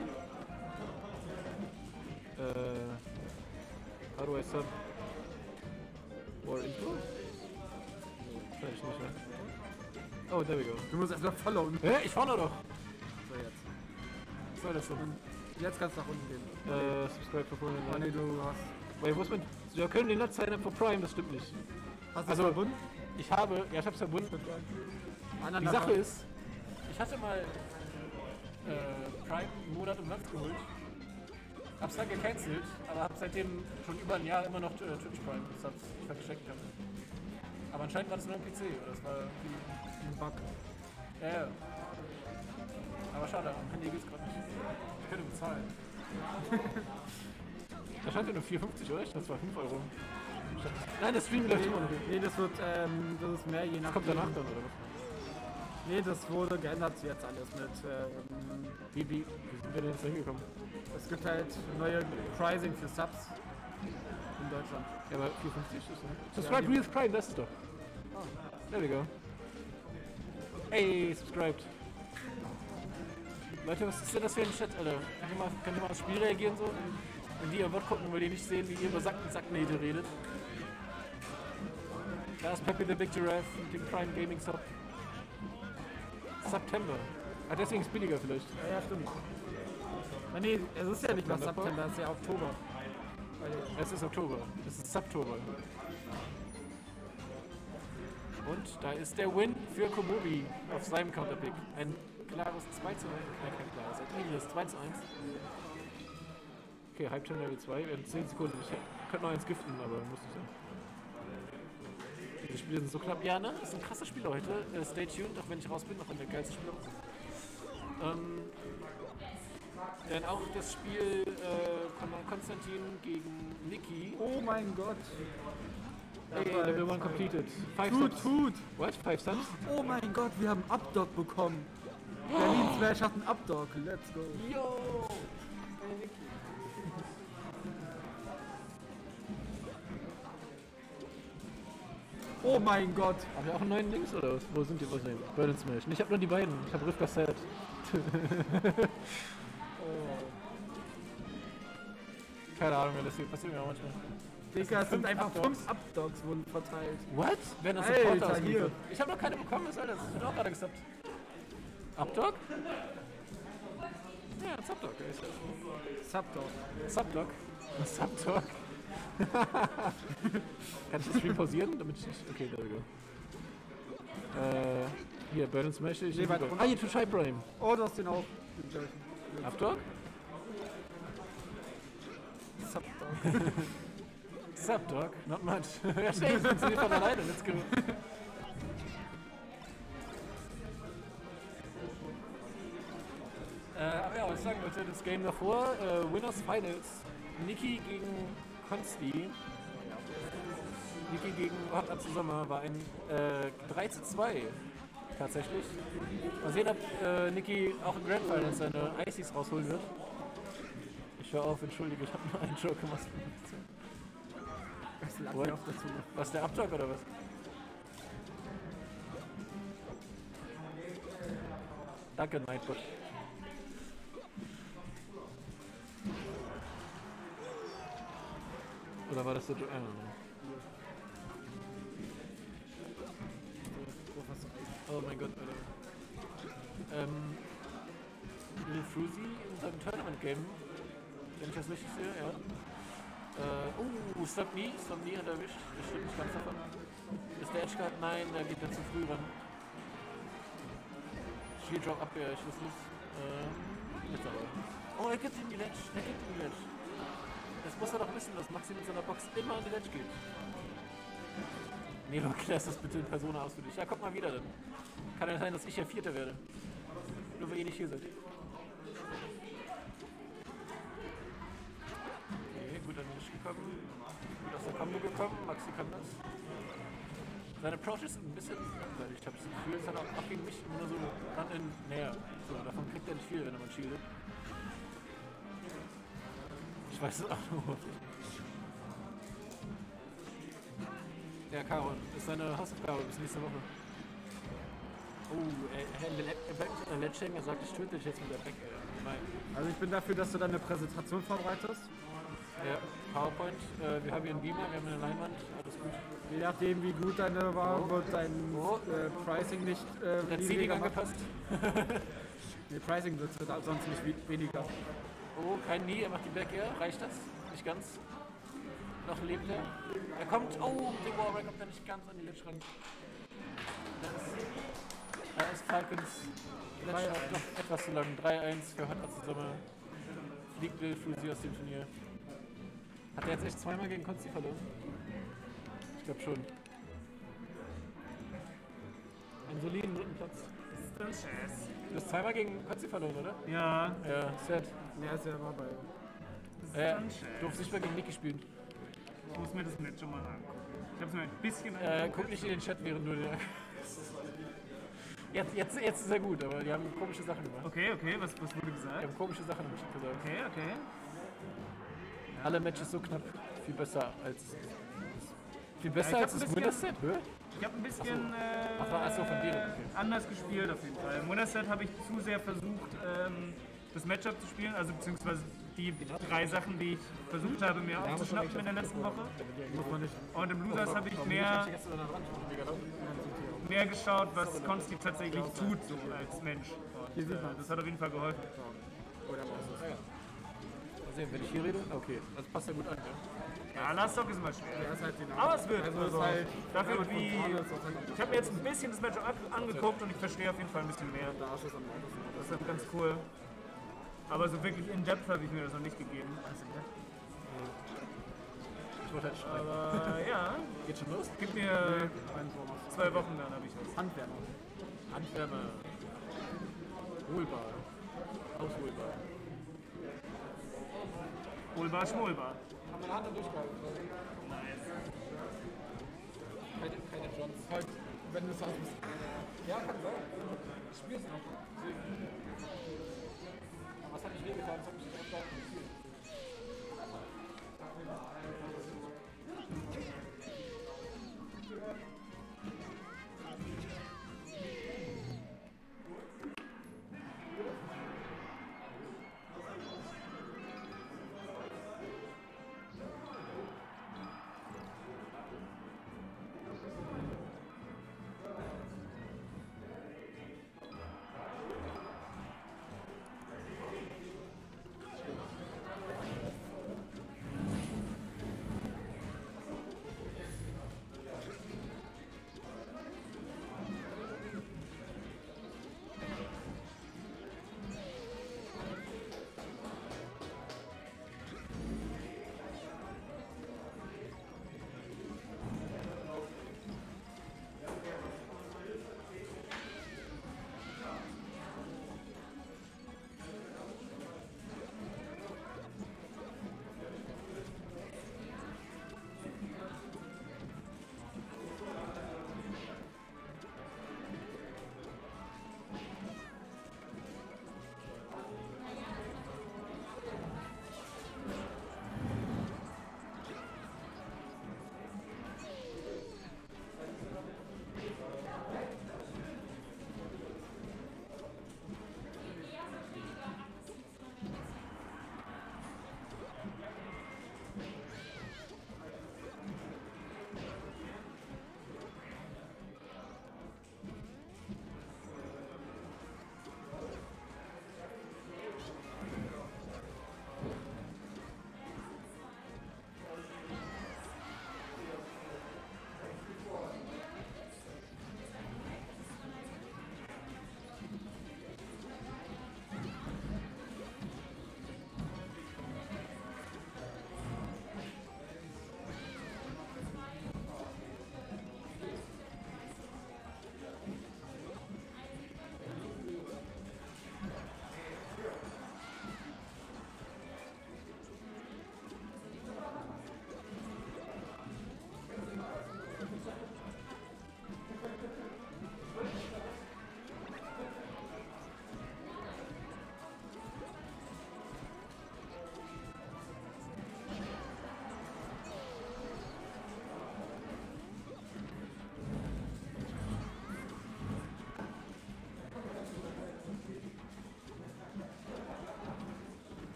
Äh. How do I sub? War Intro? Kann ich nicht, ne? Oh, there we go. Du musst erstmal followen. Hä? Ich follow doch! So, jetzt. Was soll das denn? Jetzt kannst du nach unten gehen. Äh, subscribe for Prime. Oh nee, du hast. Wait, wo ist mein. Wir können den not sign up for Prime, das stimmt nicht. Hast du Also, es verbunden? Ich habe. Ja, ich hab's verbunden. Anderen Die Sache Account. ist, ich hatte mal äh, Prime einen Monat umsonst geholt. Hab's dann gecancelt, aber hab seitdem schon über ein Jahr immer noch äh, Twitch Prime. Das hab's ich vercheckt habe. Aber anscheinend war das nur ein P C, oder das war irgendwie Ein Bug. Ja, ja. Aber schade, am Handy geht's gerade nicht. Ich könnte bezahlen. Da stand ja nur vier fünfzig, oder? Das war fünf Euro. Nein, das Stream läuft immer noch. Nee, das wird, ähm, das ist mehr je nach. Das kommt danach dann, oder was? Nee, das wurde geändert jetzt alles mit, ähm, Wie, wie, wie sind wir denn jetzt hingekommen? es gibt halt neue Pricing für Subs in Deutschland. Ja, aber vier fünfzig ist das. Subscribe Real Prime, das ist doch. There we go. Ey, subscribed. Leute, was ist denn das für ein Chat, Alter? Könnt ihr mal, könnt ihr mal aufs Spiel reagieren so? Wenn die ihr Wort gucken, weil die nicht sehen, wie ihr über Sack Sacknähte redet. Da ist Peppy the Big Giraffe mit dem Prime Gaming Sub. September. Ah, deswegen ist es billiger vielleicht. Ja, ja, stimmt. Ah, nee, es ist ja nicht mal September. September, es ist ja Oktober. Es ist Oktober. Es ist Septober. Und da ist der Win für Komobi auf seinem Counterpick. Ein klares zwei zu eins. Nein, kein klares. Ein edles zwei zu eins. Okay, Hype Time Level zwei. Wir haben zehn Sekunden. Ich könnte noch eins giften, aber muss nicht sein. Die Spiele sind so knapp. Ja, ne? Das ist ein krasses Spiel heute. Äh, stay tuned, auch wenn ich raus bin, noch wenn der geilste Spiel raus ist. Ähm, dann auch das Spiel äh, von Konstantin gegen Niki. Oh mein Gott. Hey, Level one completed. Five Tut, subs. tut. What? Five subs? Oh mein Gott, wir haben Updog bekommen. Berlin Smash hat einen Updog. Let's go. Yo! Oh mein Gott. Haben wir auch einen neuen Links oder was? Wo sind die? Was denn? Burn and Smash. Ich hab nur die beiden. Ich hab Rivka Sad. Keine Ahnung, das hier passiert mir auch manchmal. Digga, es sind einfach Updogs. fünf Updogs wurden verteilt. What? Werden das Alter, Supporter hier. ausgeliefert? Ich hab noch keine bekommen, ist alles. Das wird auch gerade gesubbt. Updog? Ja, Subdog. Subdog. Subdog? Subdog? Kann ich den Stream pausieren, damit ich nicht... Okay, there we go. Äh, hier, Burn and Smash. Ich Nee, weiter ah, runter. hier, Tushai Prime. Oh, du hast den auch. Updog? Subdog. Subdog? Not much. Ja, schnell, funktioniert von alleine. Let's go. Äh, aber ja, was ich sagen wollte, das Game davor, äh, Winners Finals, Niki gegen Konsti, Niki gegen Hot Atsuzama war ein äh, drei zu zwei tatsächlich. Mal sehen, ob äh, Niki auch im Grand Finals seine Ices rausholen wird. Ich höre auf, entschuldige, ich habe nur einen Joke gemacht. Das lag What? mir auch dazu. Was, der Updog oder was? Danke, Nightbot. Oder war das der Joke? Oh mein Gott, Alter. Ähm, Lil Fruzy in seinem Tournament-Game, wenn ich das richtig sehe, ja. Äh, oh, Stop Me, Stop Me hat er erwischt. Das stimmt nicht ganz davon. Ist der Edge Guard? Nein, da geht er zu früh ran. Shield Drop Abwehr, ich weiß nicht. Ähm, jetzt aber. Oh, er gibt ihm die Ledge, er gibt ihm die Ledge. Das muss er doch wissen, dass Maxi mit seiner Box immer an die Ledge geht. Nero, klärst das bitte in Persona aus für dich. Ja, kommt mal wieder dann. Kann ja sein, dass ich ja Vierter werde. Nur weil ihr nicht hier seid. Okay, gut an den Tisch gekommen. Gut aus der Combo gekommen. Maxi kann das. Seine Approach ist ein bisschen langweilig. Ich habe das Gefühl, es hat auch, auch gegen mich immer nur so dann in näher. So, davon kriegt er nicht viel, wenn er mal shieldet. Ich weiß es auch nur. Ja, Caro, das ist deine Hausaufgabe bis nächste Woche. Oh, er, er, er bleibt nicht an der Ledge hängen, er sagt, ich töte dich jetzt mit der Back. Nein. Also ich bin dafür, dass du deine Präsentation vorbereitest. Ja, PowerPoint, äh, wir haben hier einen Beamer, wir haben eine Leinwand, alles gut. Je nachdem, wie gut deine war, Oh. wird dein Oh. äh, Pricing nicht äh, Der Seeding niedriger machen. angepasst. Nee, Pricing wird wird sonst nicht we- weniger. Oh, kein Nie, er macht die Back Air, reicht das? Nicht ganz. Noch lebt er. Er kommt, oh, mit dem Wallbreak kommt er nicht ganz an die Ledge ran. Da ist, da ist Falcons Ledge auch noch etwas zu lang. drei eins für Hot Sommer. Fliegt Bill Fusi aus dem Turnier. Hat er jetzt echt zweimal gegen Konsti verloren? Ich glaube schon. Einen soliden dritten Platz. Du hast zweimal gegen Konsti verloren, oder? Ja, Ja, sad. Ja, ist ja immer bei. Ja, du durfst nicht mehr gegen Nicky spielen. ich muss mir das Match schon mal angucken. Ich habe es mir ein bisschen Äh, angeguckt. guck nicht in den Chat, während du dir. Jetzt, jetzt, jetzt ist er gut, aber die haben komische Sachen gemacht. Okay, okay, was, was wurde Die gesagt? haben komische Sachen im Chat gesagt. Okay, okay. Alle Matches so knapp, viel besser als. Viel besser ich als hab das ein Winnerset, hä? Ich habe ein bisschen äh, Ach, ach so, von dir. Okay. anders gespielt auf jeden Fall. Im Winnerset habe ich zu sehr versucht, ähm, das Matchup zu spielen, also beziehungsweise die drei Sachen, die ich versucht habe, mir aufzuschnappen in der letzten Woche. Muss man nicht. Und im Losers habe ich mehr, mehr geschaut, was Konsti tatsächlich tut, so als Mensch. Und, äh, das hat auf jeden Fall geholfen. Mal sehen, wenn ich hier rede? Okay, das passt ja gut an, ja. Ja, Last Talk ist immer schwer. Das ist halt die Aber es wird. Also, Also, ist halt. dafür wie. Alles, was halt Ich habe mir jetzt ein bisschen das Matchup an- angeguckt und ich verstehe auf jeden Fall ein bisschen mehr. der Arsch ist am lautesten. Das ist halt ganz cool. Aber so wirklich in Depth habe ich mir das noch nicht gegeben. Ich wollte halt streichen. Aber ja, Geht schon los? gib mir Ein Tor noch. zwei Wochen, dann habe ich was. Handwärmer. Handwärme. Holbar. Ausholbar. Holbar, schmolbar. Haben meine Hand durchgehalten. Nice. Keine, keine Johns. Halt, wenn du es hast. Ja, kann sein. Ich spiel's noch. Aber was hat mich wehgetan? Das hat mich nicht aufgehalten.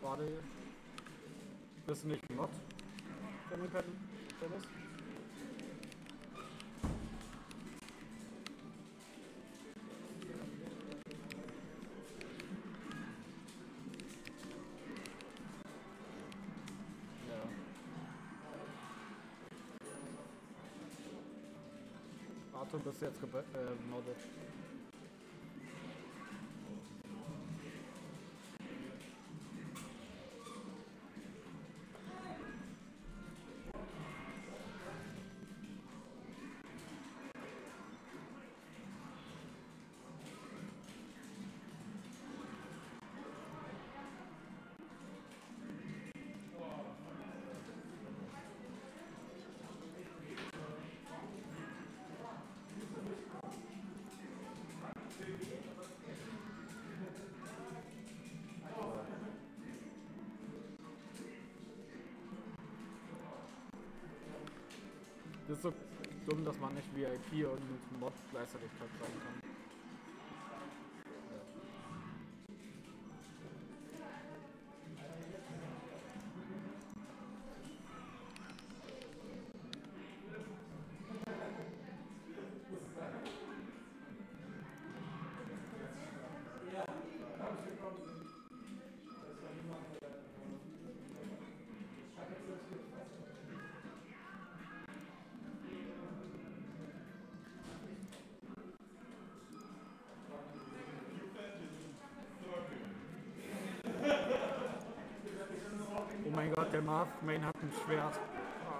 Warte. Bist du nicht Mod? Dennis? Arthur, bist du jetzt gebe- äh, moddet? Das ist so dumm, dass man nicht V I P und Mod gleichzeitig sein kann. Oh mein Gott, der Marv Main hat ein Schwert. Ah.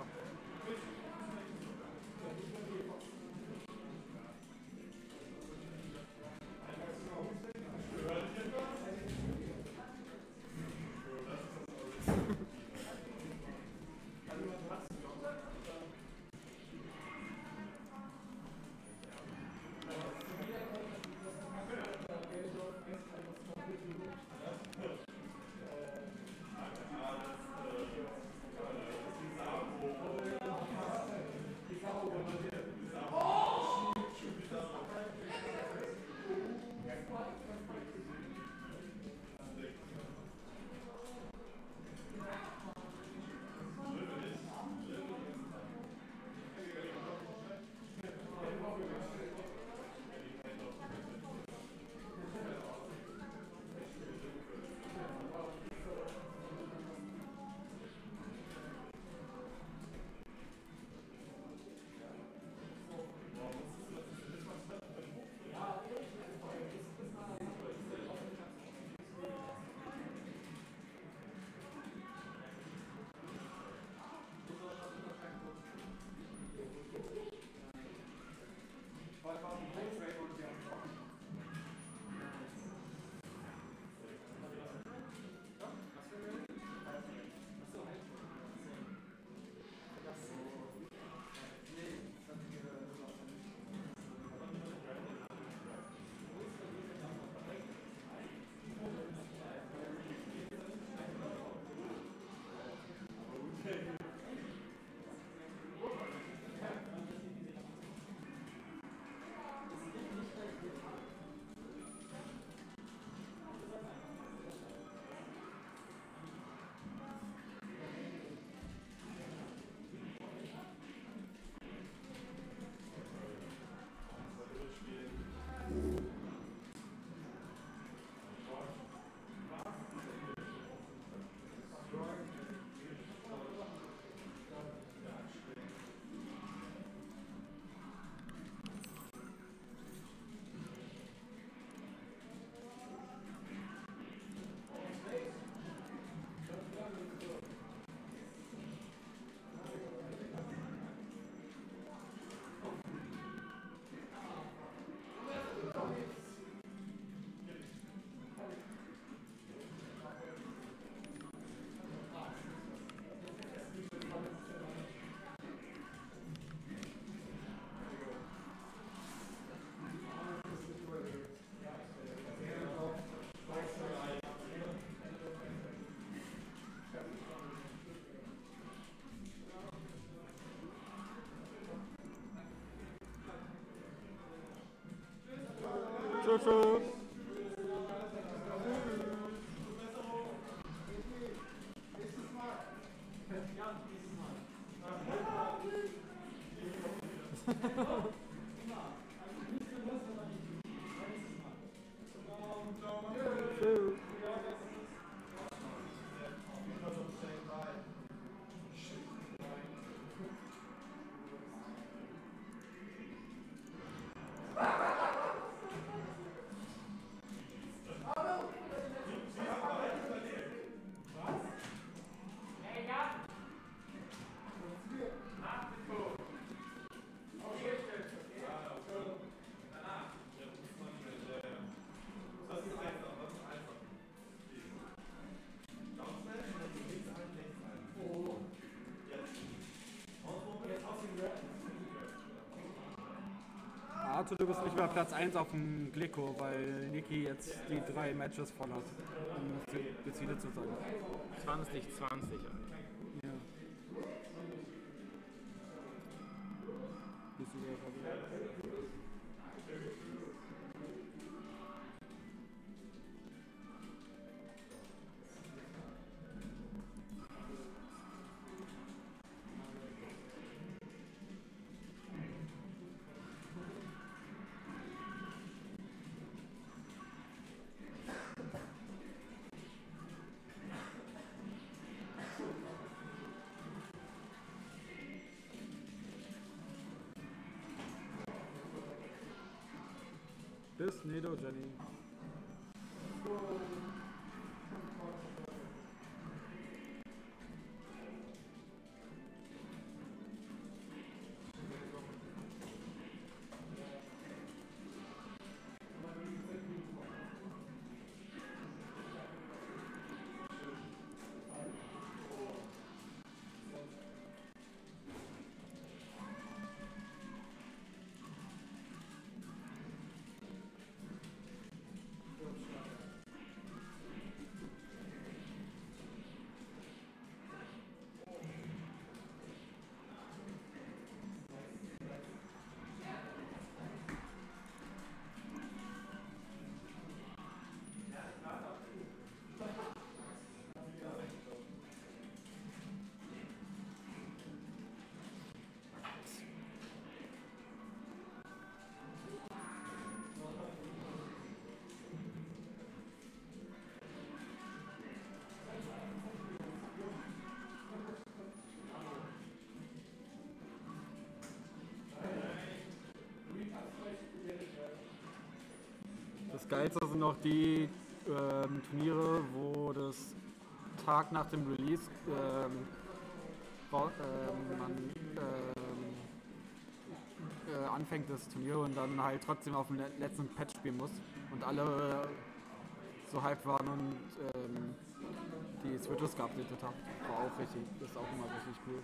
Tschüss. Arthur, du bist nicht mehr Platz eins auf dem Glicko, weil Niki jetzt die drei Matches voll hat, um die Ziele zu sagen. zwanzig zwanzig. Ja. Bist du der Fabio? Bis Nedo, Jenny. Das Geilste sind noch die ähm, Turniere, wo das Tag nach dem Release ähm, ra- ähm, man ähm, äh, anfängt das Turnier und dann halt trotzdem auf dem le- letzten Patch spielen muss und alle so hyped waren und ähm, die Switches geupdatet haben. War auch richtig, das ist auch immer richtig cool.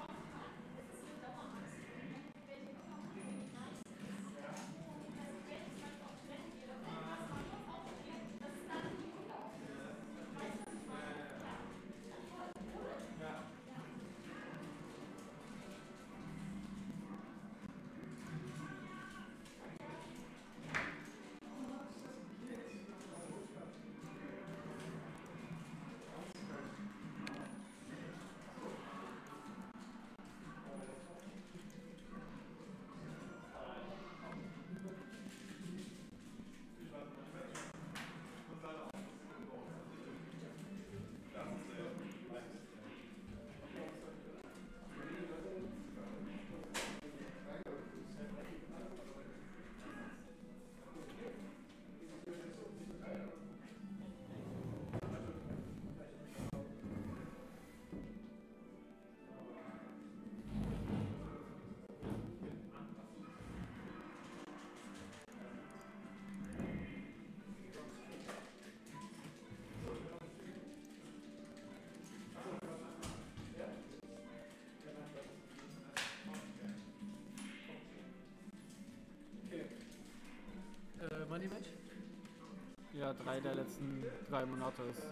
Äh, Money Match? Ja, drei der letzten drei Monate ist.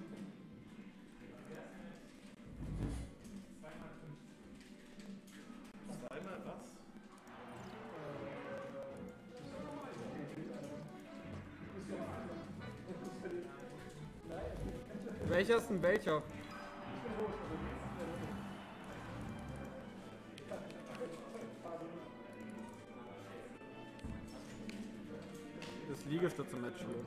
Zweimal was? Welcher ist denn welcher? Liegestütze-Match hier.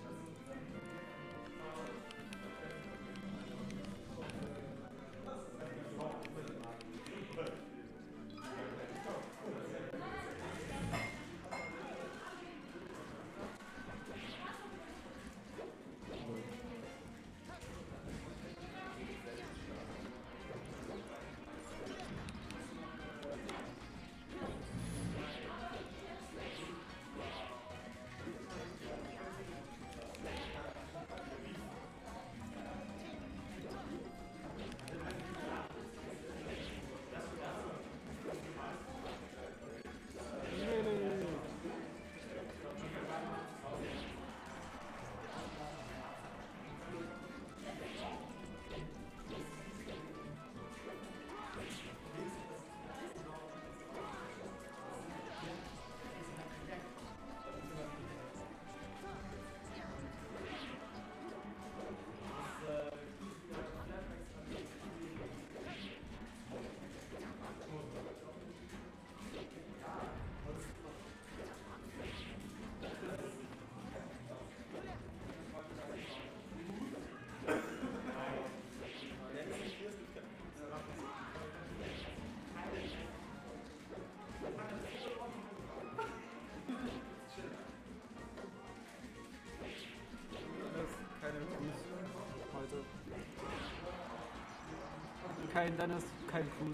Kein Dennis, kein Cruz.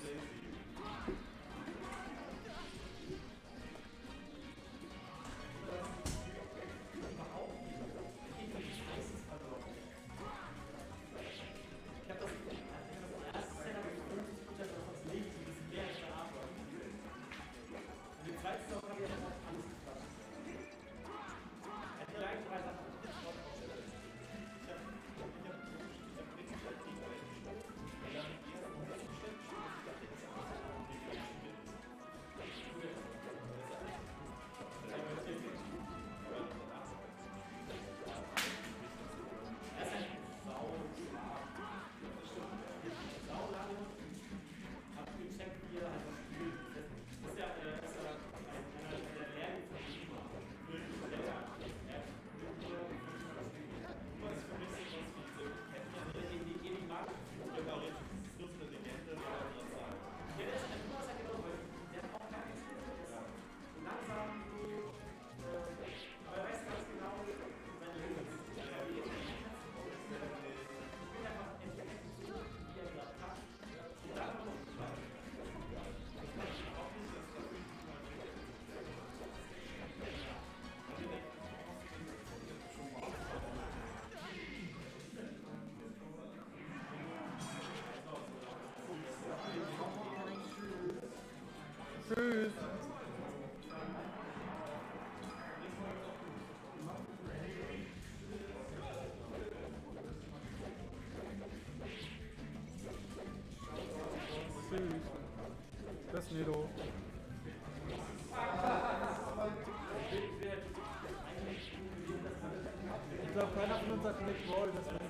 Tschüss. Tschüss. Das Nido. Ich glaube, keiner von uns hat Nick Roll, deswegen.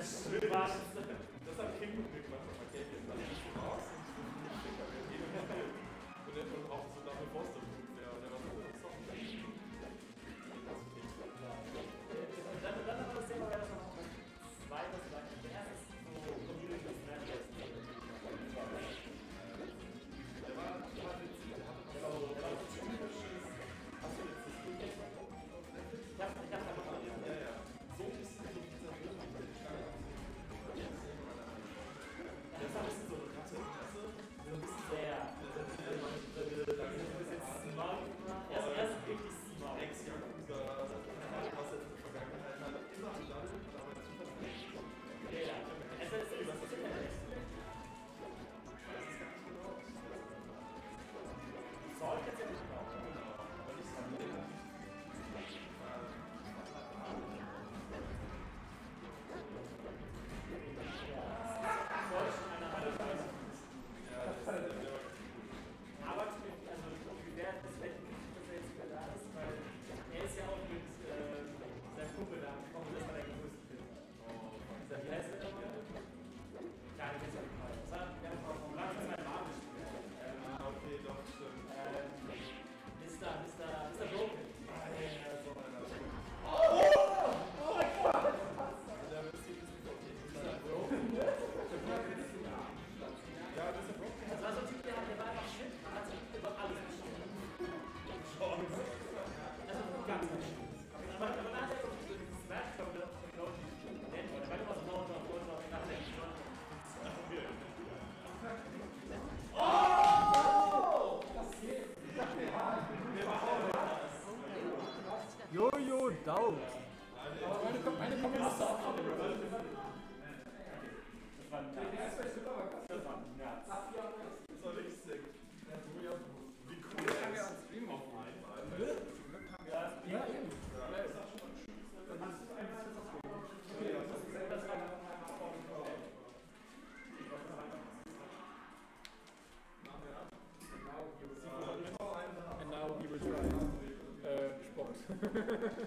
hat King gemacht, aber King ist dann nicht so raus und ich bin nicht schicker, wir gehen in den Film. Und der schon auch so Double Foster Move, der war so ein Song. Jojo Daus. And now he will try uh, Sport.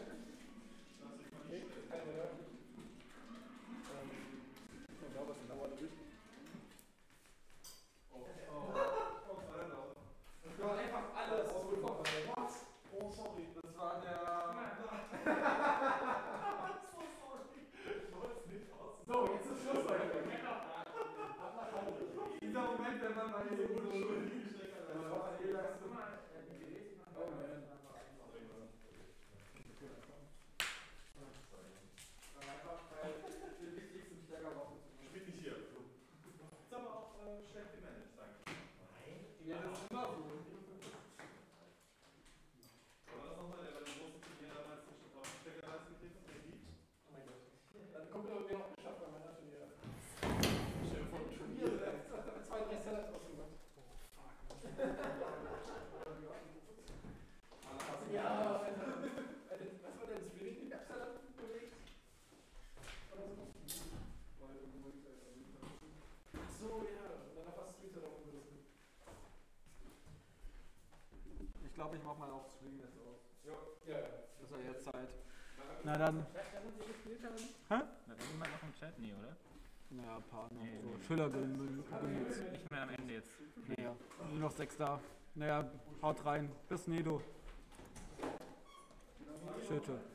Ich glaube, ich mach mal auf Swing jetzt aus. Ja, ja. Ist ja jetzt Zeit. Na dann. Hä? Hat irgendjemand noch im Chat? Nee, oder? Naja, ein paar noch. Nee, So nee. Schiller genutzt. Nicht mehr am Ende jetzt. Naja, nur noch sechs da. Naja, haut rein. Bis Nedo. Tschüss.